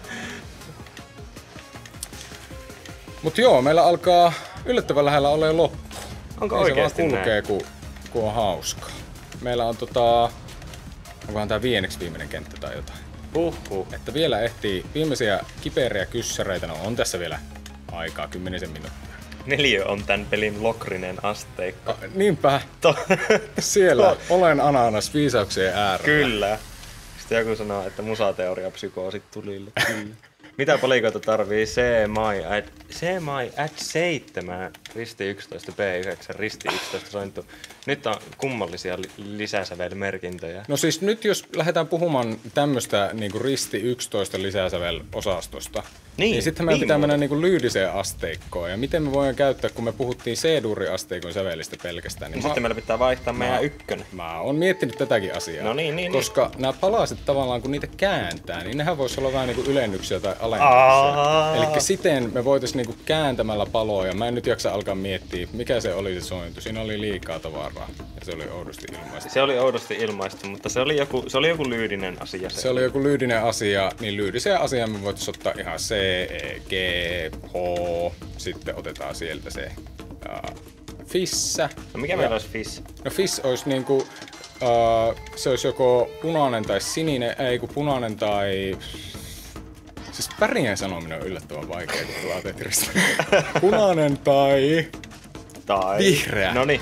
Mut joo, meillä alkaa yllättävän lähellä olemaan loppu.
Onko
Ei
oikeesti
se vaan kulkee,
näin?
kun on hauskaa. Meillä on onkohan tää viimeinen kenttä tai jotain. Että vielä ehtii viimeisiä kiperiä kyssäreitä, no on tässä vielä aikaa 10 minuuttia.
4 on tän pelin lokrinen asteikko.
Niinpä, siellä olen ananas viisauksien äärellä.
Kyllä. Sitten joku sanoo, että musateoria psykoosit tulille. Kyllä. Mitä palikoita tarvii? C-my at 7, risti 11, B9, risti 11 sointu. Nyt on kummallisia lisäsävelmerkintöjä.
No siis nyt jos lähdetään puhumaan tämmöstä niinku risti 11 lisäsävel-osastosta, niin sitten meidän pitää mennä niinku lyydiseen asteikkoon. Ja miten me voidaan käyttää, kun me puhuttiin C-duuri-asteikon sävelistä pelkästään.
Niin sitten meillä pitää vaihtaa meidän 1.
Mä oon miettinyt tätäkin asiaa.
No niin.
Koska nämä palaset tavallaan, kun niitä kääntää, niin nehän voisi olla vähän niinku ylennyksiä tai alennuksia. Elikkä siten me voitais niinku kääntämällä paloja. Mä en nyt jaksa alkaa miettiä, mikä se oli se sointu. Siinä oli liikaa tavaraa ja se oli oudosti ilmaistu.
Se oli oudosti ilmaistu, mutta se oli joku lyydinen asia.
Se oli joku lyydinen asia, niin lyydiseen asiaan me voitais ottaa ihan C, E, G, H. Sitten otetaan sieltä se Fissa.
No mikä meillä olisi Fiss?
No Fiss olisi niinku, se olisi joko punainen tai sininen, ei kun punainen tai... Siis värien sanominen on yllättävän vaikea, kun tulee Tetristä. Punainen tai vihreä,
Noniin.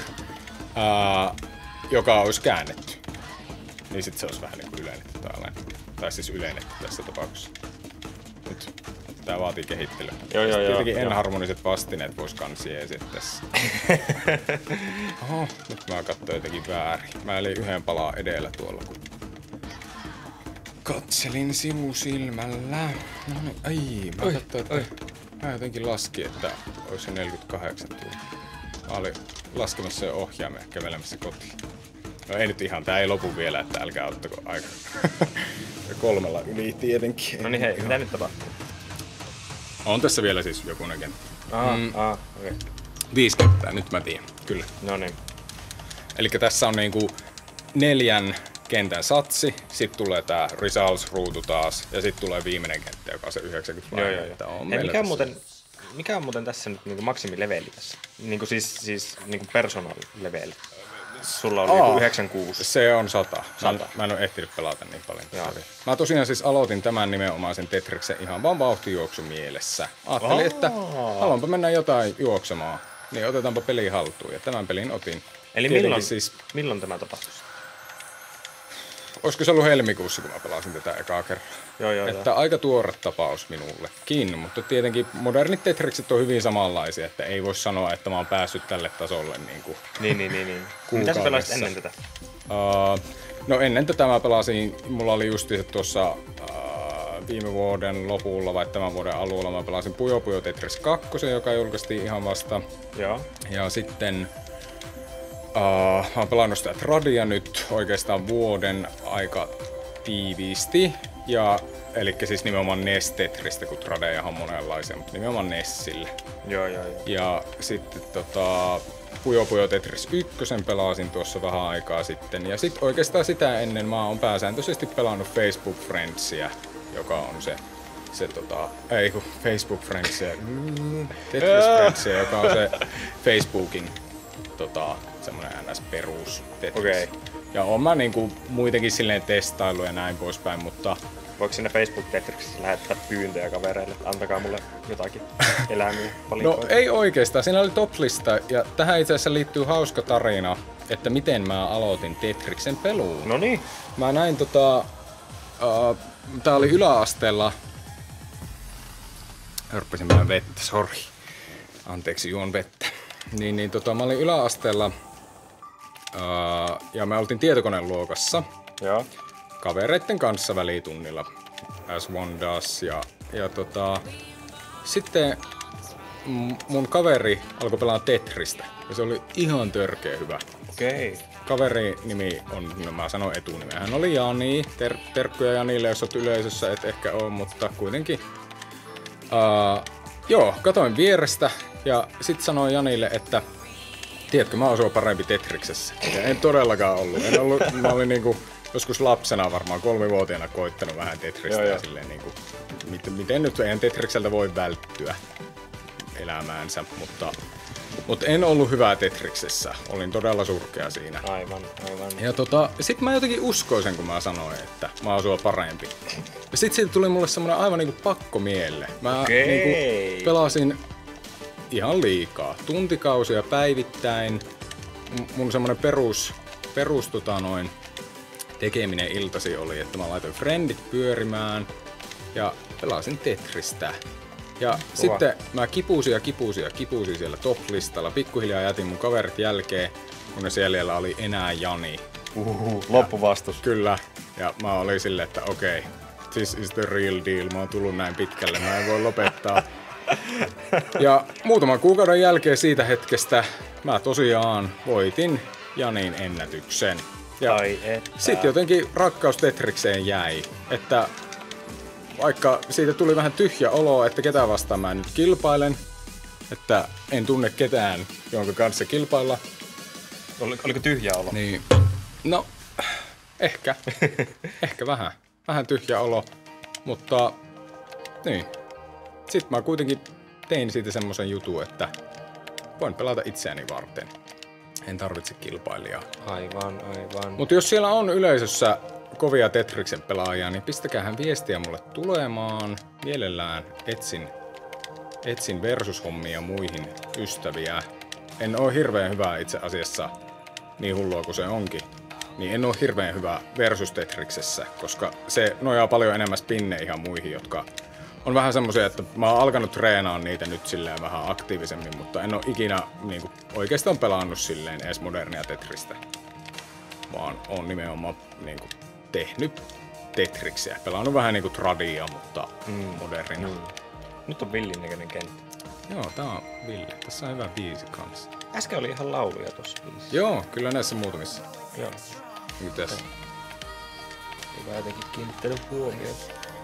joka olisi käännetty. Niin sit se olisi vähän niinku ylennetty tai alennettu. Tai siis ylennetty tässä tapauksessa. Nyt tää vaatii kehittelyä.
Joo.
Tietenkin enharmoniset vastineet vois kans jeesiä tässä. Oho, nyt mä katsoin jotenkin väärin. Mä olin yhden palaa edellä tuolla, kun katselin sivusilmällä. No niin, mä katsoin, että mä jotenkin laskin, että olisi se 48 tullut. Mä olin laskemassa jo ohjaamme kävelemässä kotiin. No ei nyt ihan, tää ei lopu vielä, että älkää ottako aika. 3 yli tietenkin.
No niin hei, mitä nyt tapahtuu?
On tässä vielä siis jokunen kenttä.
Okei.
5 kenttää, nyt mä tiedän, kyllä.
No niin.
Elikkä tässä on niinku 4 kentän satsi, sit tulee tää results-ruutu taas, ja sit tulee viimeinen kenttä, joka on se 90 vaihetta.
Mikä on muuten tässä nyt niinku maksimileveli tässä? Niinku siis niinku personal leveli. Sulla oli joku 96.
Se on 100. Mä en oo ehtinyt pelata niin paljon. Mä tosiaan siis aloitin tämän nimenomaisen Tetriksen ihan vaan vauhtijuoksu mielessä. Ajattelin, että haluanpa mennä jotain juoksemaan, niin otetaanpa peli haltuun, ja tämän pelin otin.
Eli milloin tämä tapahtui?
Olisiko se ollut helmikuussa, kun mä pelasin tätä ekaa kerran?
Joo.
Että aika tuore tapaus minullekin, mutta tietenkin modernit Tetrikset on hyvin samanlaisia, että ei voi sanoa, että mä oon päässyt tälle tasolle
Niin. Mitä sä pelasit ennen tätä?
No ennen tätä mä pelasin, mulla oli justiinsa tuossa viime vuoden lopulla vai tämän vuoden alulla mä pelasin Puyo Puyo Tetris 2, joka julkaistiin ihan vasta.
Joo.
Ja sitten mä oon pelannut sitä Tradia nyt oikeastaan vuoden aika tiiviisti. Ja elikkä siis nimenomaan NES-Tetristä, kun Tradeja on monenlaisia, mutta nimenomaan NESille.
Joo.
Ja sitten Puyo Puyo Tetris 1 pelasin tuossa vähän aikaa sitten. Ja sitten oikeastaan sitä ennen mä oon pääsääntöisesti pelannut Facebook Friendsia, joka on Facebook Friendsia, Tetris Friendsia, joka on se Facebookin semmonen NS-perus Tetris.
Okei.
Ja oon mä niinku muitenkin silleen testailu ja näin poispäin, mutta...
Voiko sinne Facebook-Tetriksessä lähettää pyyntöjä kavereille, että antakaa mulle jotakin eläimiä?
No ei oikeastaan, siinä oli top-lista ja tähän itse asiassa liittyy hauska tarina, että miten mä aloitin Tetriksen peluun.
No niin.
Mä näin tää oli yläasteella... Hörppäsin mä vettä, sori. Anteeksi, juon vettä. Mä olin yläasteella ja me oltiin tietokoneluokassa
Joo.
kavereitten kanssa välitunnilla. As one does. Sitten mun kaveri alkoi pelaa Tetristä ja se oli ihan törkeä hyvä.
Okei.
Kaveri nimi on, no mä sanon etunimen. Hän oli Jani. Terkkuja Janille, jos oot yleisössä, et ehkä oo, mutta kuitenkin. Katoin vierestä ja sit sanoin Janille, että tiedätkö, mä oon sua parempi Tetriksessä. Ja en todellakaan ollut. Mä olin niinku joskus lapsena varmaan 3-vuotiaana koittanut vähän Tetristä ja silleen niinku, miten nyt eihän Tetrikseltä voi välttyä elämäänsä, mutta en ollut hyvä Tetriksessä. Olin todella surkea siinä.
Aivan.
Ja sit mä jotenkin uskoin sen, kun mä sanoin, että mä oon sua parempi. Ja sit siitä tuli mulle semmonen aivan niinku pakko mielle. Mä niinku pelasin ihan liikaa. Tuntikausia päivittäin. Mun semmonen perus tekeminen iltasi oli, että mä laitoin friendit pyörimään ja pelasin Tetristä. Ja sitten mä kipusin siellä top-listalla. Pikkuhiljaa jätin mun kaverit jälkeen, kun ne siellä oli enää Jani.
Loppuvastus.
Kyllä. Ja mä olin silleen, että okei, this is the real deal. Mä oon tullut näin pitkälle, mä en voi lopettaa. Ja muutaman kuukauden jälkeen siitä hetkestä mä tosiaan voitin Janin ennätyksen. Ja sitten jotenkin rakkaus Tetrikseen jäi, että vaikka siitä tuli vähän tyhjä olo, että ketä vastaan mä nyt kilpailen, että en tunne ketään, jonka kanssa kilpailla.
Oliko tyhjä olo?
Niin, no ehkä vähän tyhjä olo, mutta niin. Sitten mä kuitenkin tein siitä semmoisen jutun, että voin pelata itseäni varten. En tarvitse kilpailijaa.
Aivan.
Mutta jos siellä on yleisössä kovia Tetriksen pelaajia, niin pistäkäähän viestiä mulle tulemaan. Mielellään etsin versushommia muihin ystäviä. En oo hirveän hyvä itse asiassa, niin hullua kuin se onkin. Niin en oo hirveän hyvä versus Tetriksessä, koska se nojaa paljon enemmän spinneihin ihan muihin, jotka on vähän semmosia, että mä oon alkanut treenaa niitä nyt silleen vähän aktiivisemmin, mutta en oo ikinä niinku oikeastaan pelannut silleen edes modernia Tetristä. Vaan oon nimenomaan niinku tehnyt Tetriksiä. Pelannut vähän niinku tradia, mutta modernina.
Nyt on villin näköinen kenttä.
Joo, tää on Ville. Tässä on hyvä biisi kanssa.
Äsken oli ihan lauluja tossa biisissä.
Joo, kyllä näissä muutamissa.
Joo.
Niin tässä.
Hyvä jotenkin kiinnittänyt huomiota.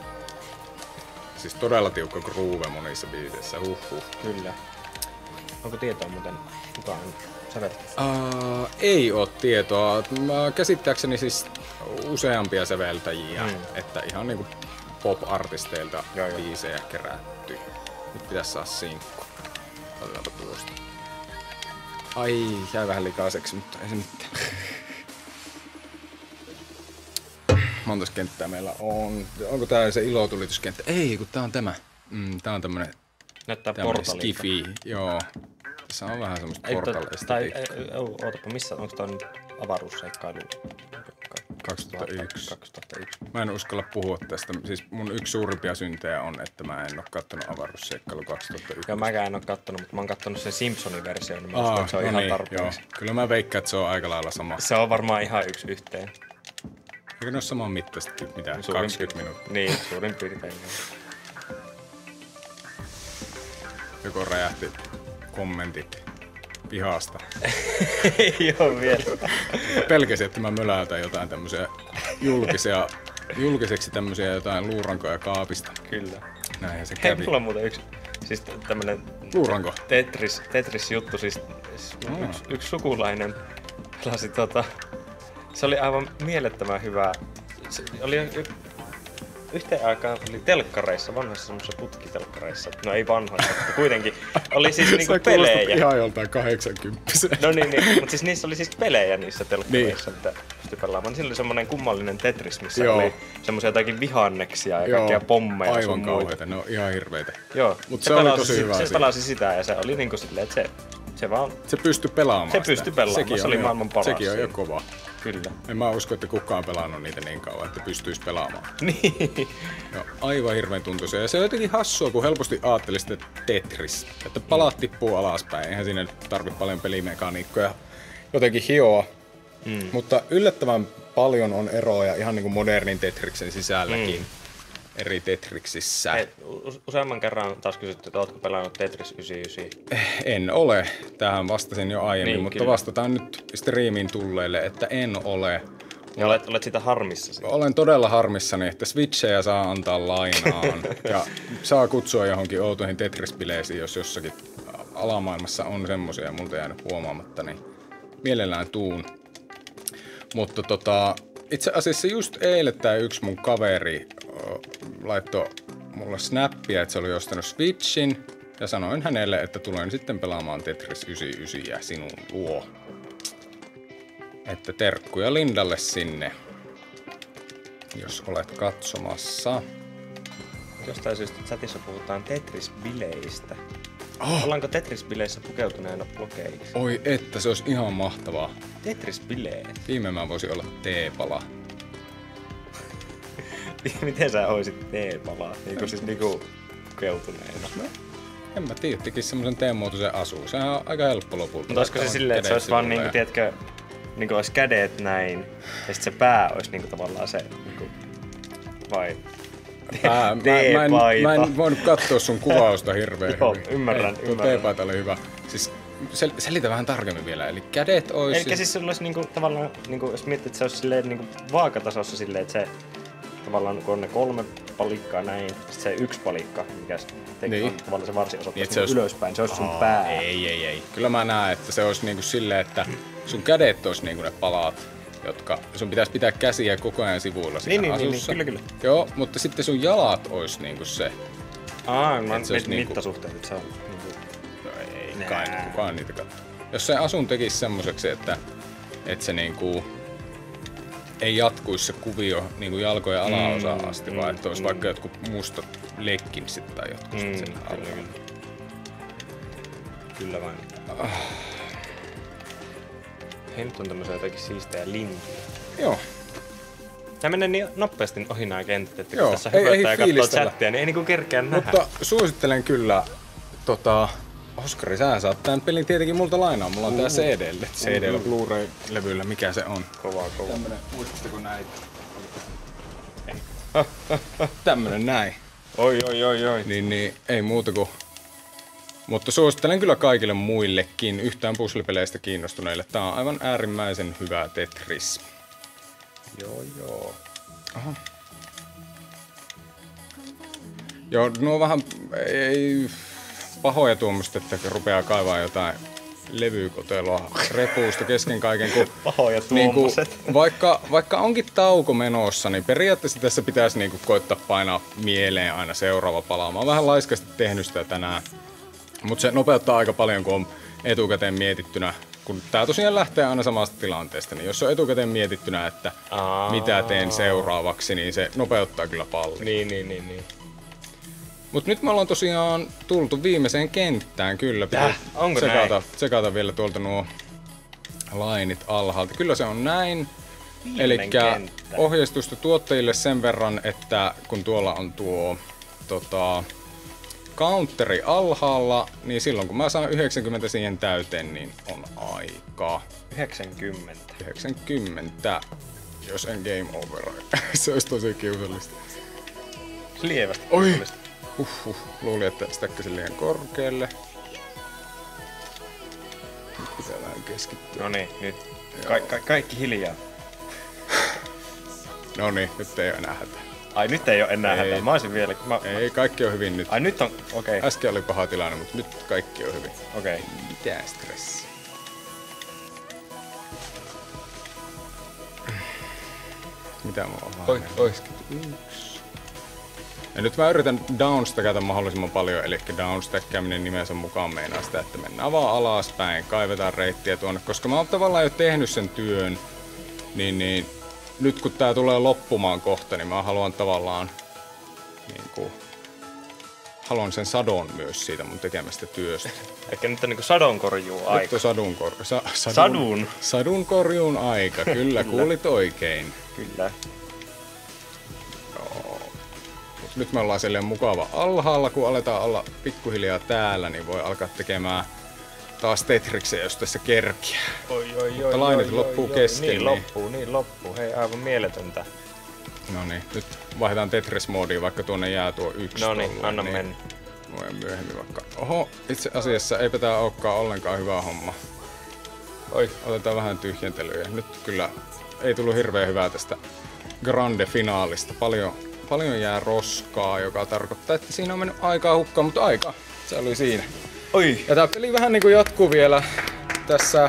Siis todella tiukka groove monissa biiseissä.
Kyllä. Onko tietoa muuten kukaan säveltää?
Ei oo tietoa. Käsittääkseni siis useampia säveltäjiä, että ihan niinku pop-artisteilta biisejä kerätty. Nyt pitäis saa sinkku. Otetaanpa tuosta. Ai, jäi vähän likaiseksi, mutta ei se mitään. Montas kenttää meillä on? Onko tää se ilotulituskenttä? Ei, kun tää on tämä. Tää on tämmönen
näyttää portalilta.
Skifi, joo. Tässä on vähän semmoista portal-estetiikkaa.
Ootapa, missä, onko tää nyt avaruusseikkailu?
2001. Mä en uskalla puhua tästä. Siis mun yksi suurimpia syntejä on, että mä en oo kattonut avaruusseikkailu 2001.
Joo, mäkään en oo kattonut, mutta mä oon kattonut sen Simpsonin version, niin mä uskon, että se on ihan tarpeeksi.
Kyllä mä veikkaan, että se on aika lailla sama.
Se on varmaan ihan yksi yhteen.
Eikö ne oo saman mittaisetkin, mitä? 20 minuuttia.
Niin, suurin piirtein.
Joko räjähti kommentit pihasta.
Ei oo vielä.
Pelkäsin, että mä möläytän jotain tämmösiä julkiseksi tämmösiä jotain luurankoja kaapista.
Kyllä.
Näinhän se
Hei,
kävi.
mulla on muuten siis tämmönen
luuranko?
Tetris-juttu, siis yksi sukulainen pelasi se oli aivan mielettömän hyvä. Se oli yhteen aikaan oli telkkareissa, vanhoissa semmoisissa putkitelkkareissa. No ei vanhoissa, mutta kuitenkin. Oli siis niinku pelejä.
Ihan joltain 80.
No niin, mutta siis niissä oli siis pelejä niissä telkkareissa, mitä pystyi pelaamaan. Siinä oli semmoinen kummallinen Tetris, missä oli semmoisia jotakin vihanneksia ja kaikkia pommeja.
Aivan kauheita, ne on ihan hirveitä.
Joo,
mutta se oli tosi hyvä.
Se pelasi sitä ja se oli niinku silleen, että se vaan...
Se pystyi pelaamaan
Se pystyi pelaamaan, se oli maailman paras.
Sekin on jo kova.
Kyllä.
En mä usko, että kukaan on pelannut niitä niin kauan, että pystyisi pelaamaan.
Niin.
No, aivan hirveän tuntuisia. Ja se on jotenkin hassua, kun helposti ajattelisi, että Tetris. Että palat tippuu alaspäin. Eihän siinä tarvitse paljon pelimekaniikkoja jotenkin hioa. Mutta yllättävän paljon on eroja ihan niin kuin modernin Tetriksen sisälläkin. Eri Tetriksissä.
Hei, useamman kerran taas kysytty, että ootko pelannut Tetris 99?
En ole. Tähän vastasin jo aiemmin,
Niin,
mutta
kyllä.
vastataan nyt striimiin tulleille, että en ole.
Ja olet sitä harmissasi.
Olen todella harmissani, että Switchejä saa antaa lainaan ja saa kutsua johonkin outoihin Tetris-bileisiin, jos jossakin alamaailmassa on semmosia multa jäänyt huomaamatta, niin mielellään tuun. Mutta itse asiassa just eilen tää yksi mun kaveri laittoi mulle snappia, että se oli ostanut Switchin ja sanoin hänelle, että tulen sitten pelaamaan Tetris 99 sinun luo. Että terkkuja Lindalle sinne, jos olet katsomassa.
Jostain syystä chatissa puhutaan Tetris-bileistä. Ollaanko Tetris-bileissä pukeutuneena blogeiksi?
Oi että, se olisi ihan mahtavaa.
Tetris-bileet?
Viime mä voisin olla teepala.
Miten sä oisit teepalaa? Niinku pukeutuneena.
No, en mä tiedä, tekis semmosen teemuotoisen asun. Sehän on aika helppo lopulta.
Mutta olisiko se silleen, että se olisi vaan niinku, tiedätkö, niinku olisi kädet näin, ja sit se pää olisi niinku tavallaan se, niinku, vai
Mä en voinut katsoa sun kuvausta hirveän
Joo,
hyvin.
ymmärrän.
Tuo teepaita oli hyvä. Siis selitä vähän tarkemmin vielä. Eli kädet olisi...
Eli siis se olisi niinku, tavallaan, niinku, jos miettii, että se olisi silleen, niinku, vaakatasossa silleen, että se tavallaan kun on ne 3 palikkaa näin, sit se 1 palikka, mikä
Niin.
on tavallaan se varsi osoittaa
se olisi...
ylöspäin, se olisi sun pää.
Ei. Kyllä mä näen, että se olisi niinku silleen, että sun kädet olisi niinku ne palat, jotka sun pitäisi pitää käsiä koko ajan sivuilla siinä asussa.
Niin, kyllä.
Joo, mutta sitten sun jalat olisi niinku se.
Mä
se olisi
mittasuhteet, että se on niinku...
No ei kai kukaan niitä katso. Jos se asun tekisi semmoiseksi, että se niinku ei jatkuisi se kuvio niinku jalkojen alaosaan asti, vaan että olisi vaikka jotkut mustat legginsit tai jotkut sen alla.
Kyllä vain. Hei, nyt on tämmöisiä jotakin siistejä lintuja.
Joo.
Tää menee niin nopeasti ohi nää kentät, että
Joo,
kun tässä
ei
höpöttää ja katsoo
fiilistellä.
chattia, niin ei niinku kerkeä nähdä.
Mutta suosittelen kyllä, Oskari, sä saat tän pelin tietenkin multa lainaa. Mulla on tää CD-llä, Blu-ray-levyllä, mikä se on.
Kovaa.
Tämmönen, muistatteko näitä? Tämmönen näin.
Oi.
Niin, ei muuta kuin... Mutta suosittelen kyllä kaikille muillekin, yhtään puzzle-peleistä kiinnostuneille. Tää on aivan äärimmäisen hyvä Tetris.
Joo.
Aha. Joo, nuo vähän ei pahoja tuommoista, että rupeaa kaivaa jotain levykoteloa repuusta kesken kaiken. Kun,
Pahoja
niinku,
tuommoiset.
vaikka onkin tauko menossa, niin periaatteessa tässä pitäisi niinku koittaa painaa mieleen aina seuraava pala. Mä oon vähän laiskasti tehnyt sitä tänään. Mutta se nopeuttaa aika paljon, kun on etukäteen mietittynä. Kun tää tosiaan lähtee aina samasta tilanteesta, niin jos on etukäteen mietittynä, että mitä teen seuraavaksi, niin se nopeuttaa kyllä paljon.
Niin.
Mut nyt me ollaan tosiaan tultu viimeiseen kenttään, kyllä. Pitää
Onko
tsekata vielä tuolta nuo lainit alhaalta. Kyllä se on näin.
Viimeinen
Elikkä
kenttä.
ohjeistusta tuottajille sen verran, että kun tuolla on tuo counteri alhaalla, niin silloin kun mä saan 90 siihen täyteen, niin on aika.
90.
90. Jos en game over. Se olisi tosi kiusallista.
Lievästi.
Oi! Luulin, että stäkkäsin liian korkealle. Nyt pitää vähän keskittyä.
No niin, nyt. Kaikki hiljaa.
No niin, nyt ei ole enää hätä.
Ai nyt ei oo enää
Ei.
hätää. Mä olisin vielä.
Ei, kaikki on hyvin nyt.
Ai nyt on. Okei.
Äsken oli paha tilanne, mutta nyt kaikki on hyvin.
Okei.
Mitään stressiä. Mitä mulla on vaan? Yksi. Ja nyt mä yritän downstackata mahdollisimman paljon, eli downstackaminen nimensä mukaan meinaa sitä, että mennään vaan alaspäin, kaivetaan reittiä tuonne, koska mä oon tavallaan jo tehnyt sen työn, niin nyt kun tää tulee loppumaan kohta, niin mä haluan tavallaan niinku haluan sen sadon myös siitä mun tekemästä työstä.
Ehkä nyt on niinku sadonkorjuu aika.
Nyt on sadunkorjuun aika, kyllä kuulit oikein.
Kyllä.
Joo. Nyt me ollaan silleen mukava alhaalla, kun aletaan olla pikkuhiljaa täällä, niin voi alkaa tekemään taas Tetriksen, jos tässä kerkiä.
Oi,
lainit loppuu kesken.
Niin loppuu. Hei, aivan mieletöntä.
No niin, nyt vaihdetaan Tetris-moodiin, vaikka tuonne jää tuo yksi.
No niin, anna mennä.
Voin myöhemmin vaikka. Oho, itse asiassa eipä tää olekaan ollenkaan hyvä homma.
Oi.
Otetaan vähän tyhjentelyä. Nyt kyllä ei tullut hirveän hyvää tästä grande finaalista. Paljon jää roskaa, joka tarkoittaa, että siinä on mennyt aikaa hukkaan, mutta aika. Se oli siinä.
Oi.
Ja tää peli vähän niinku jatkuu vielä tässä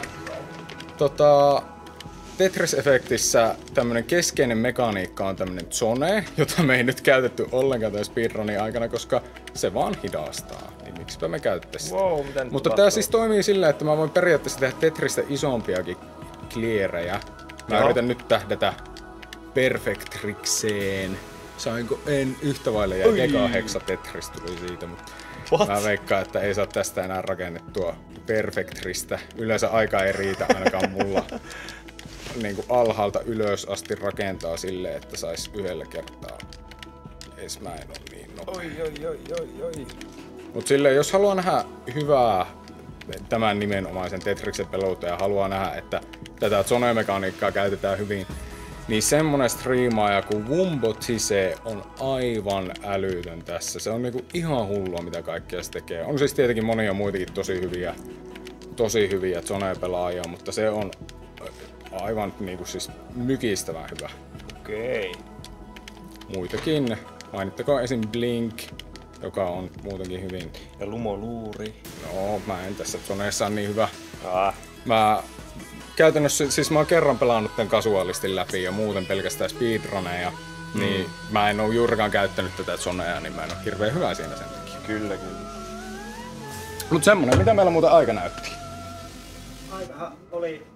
Tetris-efektissä tämmönen keskeinen mekaniikka on tämmönen zone, jota me ei nyt käytetty ollenkaan tämän speedrunin aikana, koska se vaan hidastaa. Niin miksipä me käyttäisi sitä.
Wow,
mutta tää siis toimii sillä, että mä voin periaatteessa tehdä Tetristä isompiakin clearejä. Mä yritän nyt tähdätä Perfectrikseen. Sainko en yhtä vaille ja eka heksa Tetris tuli siitä, mutta mä veikkaan, että ei saa tästä enää rakennettua Perfectristä. Yleensä aika ei riitä ainakaan mulla niin kuin alhaalta ylös asti rakentaa silleen, että sais yhdellä kertaa. Ees mä en oo niin nopea.
Oi.
Mut silleen, jos haluaa nähdä hyvää tämän nimenomaisen Tetriksen peluuta ja haluaa nähdä, että tätä zone-mekaniikkaa käytetään hyvin, niin semmonen striimaaja kuin Wumbo Tise on aivan älytön tässä. Se on niinku ihan hullua, mitä kaikkea se tekee. On siis tietenkin monia muitakin tosi hyviä zone-pelaajia, mutta se on aivan niinku siis mykistävän hyvä.
Okei.
Muitakin. Mainittakoon esim. Blink, joka on muutenkin hyvin.
Ja Lumoluuri.
No, mä en tässä zoneessa on niin hyvä. Mä käytännössä, siis mä oon kerran pelannut tän kasuaalisti läpi ja muuten pelkästään speedruneja. Niin mä en oo juurikaan käyttänyt tätä zonea, niin mä en oo hirveän hyvä siinä sen takia.
Kyllä.
Mut semmonen, mitä meillä muuten aika näytti?
Aikahan oli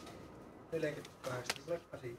48,8.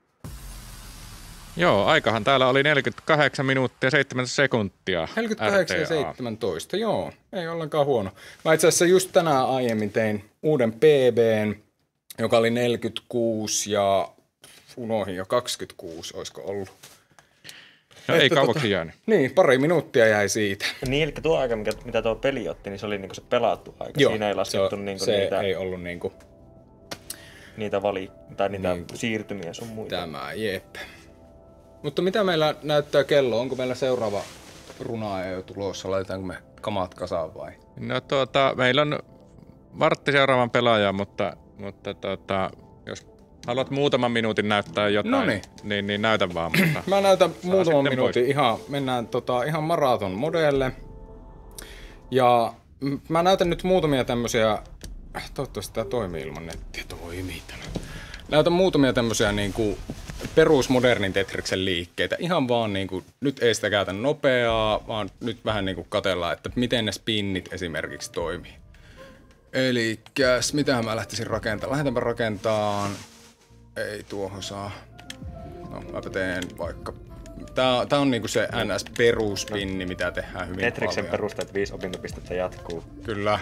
Joo, aikahan täällä oli 48 minuuttia 7 sekuntia.
48 ja 17, joo. Ei ollenkaan huono. Mä itse asiassa just tänään aiemmin tein uuden PB:n, joka oli 46 ja unohin jo 26, oisko ollut.
No ei kauaksi jäänyt.
Niin, pari minuuttia jäi siitä.
Niin, eli tuo aika, mitä tuo peli otti, niin se oli niinku se pelattu aika.
Joo,
siinä ei laskettu niinku
se
niitä,
ei ollut niinku
niitä siirtymiä sun muita.
tämä, jep. Mutta mitä meillä näyttää kello? Onko meillä seuraava runaaja jo tulossa? Laitetaanko me kamat kasaan vai?
No meillä on vartti seuraavan pelaajan, mutta jos haluat muutaman minuutin näyttää jotain, niin näytä vaan. Mutta
mä näytän muutaman minuutin mennään ihan maraton modelle. Ja mä näytän nyt muutamia tämmösiä, toivottavasti tää toimii ilman nettiä, toimii tänään. Näytän muutamia tämmösiä niinku perusmodernin Tetriksen liikkeitä. Ihan vaan niinku, nyt ei sitä käytä nopeaa, vaan nyt vähän niinku katsellaan, että miten ne spinnit esimerkiksi toimii. Elikkäs, mitähän mä lähtisin rakentamaan? Lähdetäänpä rakentamaan. Ei tuohon saa. No, mäpä teen vaikka. Tää on niinku se NS-peruspinni, mitä tehdään hyvin
Tetriksen
paljon.
perusteet 5 opintopistettä jatkuu.
Kyllä.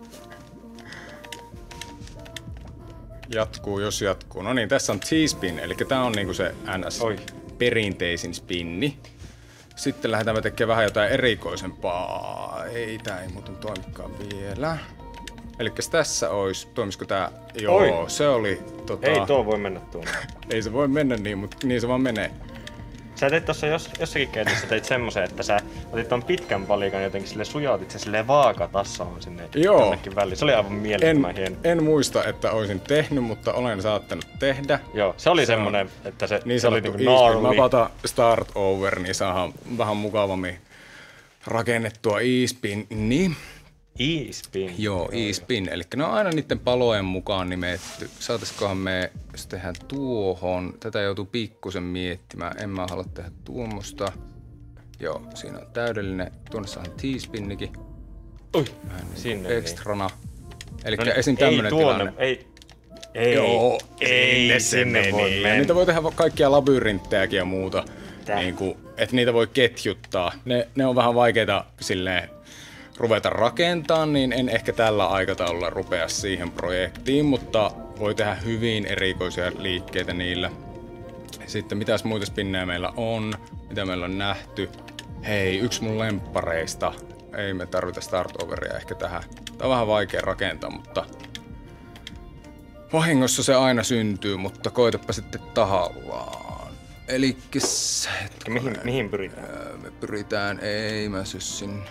Jatkuu, jos jatkuu. No niin, tässä on T-spin, eli tää on niinku se NS-perinteisin spinni. Sitten lähdetään tekemään vähän jotain erikoisempaa. Ei, tää ei muuten toimikaan vielä. Elikkäs tässä olisi, toimisiko tää? Joo, se oli
Ei tuo voi mennä tuonne.
Ei se voi mennä niin, mutta niin se vaan menee.
Sä teit tossa jossakin keitissä teit semmosen, että sä otit ton pitkän palikan jotenkin sille sujautit se silleen vaakatasoon sinne jonnekin väliin. Se oli aivan mielettömän hieno.
En muista, että olisin tehnyt, mutta olen saattanut tehdä.
Joo, se oli semmonen, että se oli niinku
gnarly.
gnarly.
Napata start over, niin saadaan vähän mukavammin rakennettua e-spinni.
E-spin.
Joo, e-spin. Eli ne on aina niiden palojen mukaan nimetty. Saataiskohan me, jos tehdään tuohon, tätä joutuu pikkusen miettimään. En mä halua tehdä tuommoista. Joo, siinä on täydellinen. Tuonne saadaan T-spinnikin. Vähän
sinne
ekstrana. Eli
No niin,
esim. tämmönen tilanne.
Ei
Joo,
sinne voi mennä.
Ja niitä voi tehdä kaikkia labyrinttejäkin ja muuta. niinku, että niitä voi ketjuttaa. Ne on vähän vaikeita silleen ruveta rakentamaan, niin en ehkä tällä aikataululla rupea siihen projektiin, mutta voi tehdä hyvin erikoisia liikkeitä niillä. Sitten mitäs muita spinnejä meillä on, mitä meillä on nähty. Hei, yksi mun lemppareista. Ei me tarvita startoveria ehkä tähän. Tää on vähän vaikea rakentaa, mutta vahingossa se aina syntyy, mutta koitapa sitten tahallaan. Elikkäs...
Mihin pyritään?
Me pyritään... Ei, mä syssin.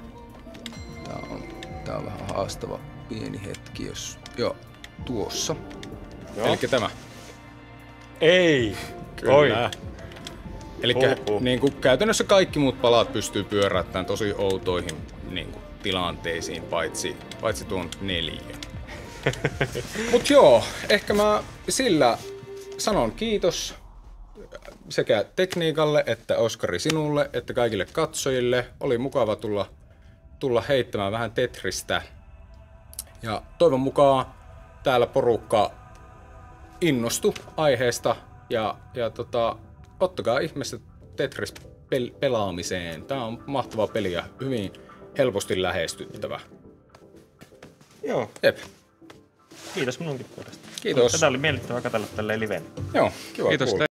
Tää on vähän haastava pieni hetki, jos... Joo, tuossa. Elikkä tämä.
Ei!
Kyllä. Elikkä niinku, käytännössä kaikki muut palat pystyy pyöräyttämään tosi outoihin niinku, tilanteisiin, paitsi tuon 4. Mut joo, ehkä mä sillä sanon kiitos sekä tekniikalle että Oskari sinulle että kaikille katsojille. Oli mukava tulla heittämään vähän Tetristä. Ja toivon mukaan täällä porukka innostu aiheesta ja ottakaa ihmeessä Tetris pelaamiseen. Tää on mahtava peli ja hyvin helposti lähestyttävä.
Joo.
Jep.
Kiitos minunkin puolesta.
Kiitos.
Tätä oli miellyttävää katsella tälleen livenä.
Joo, kiva
Kiitos
kuulla.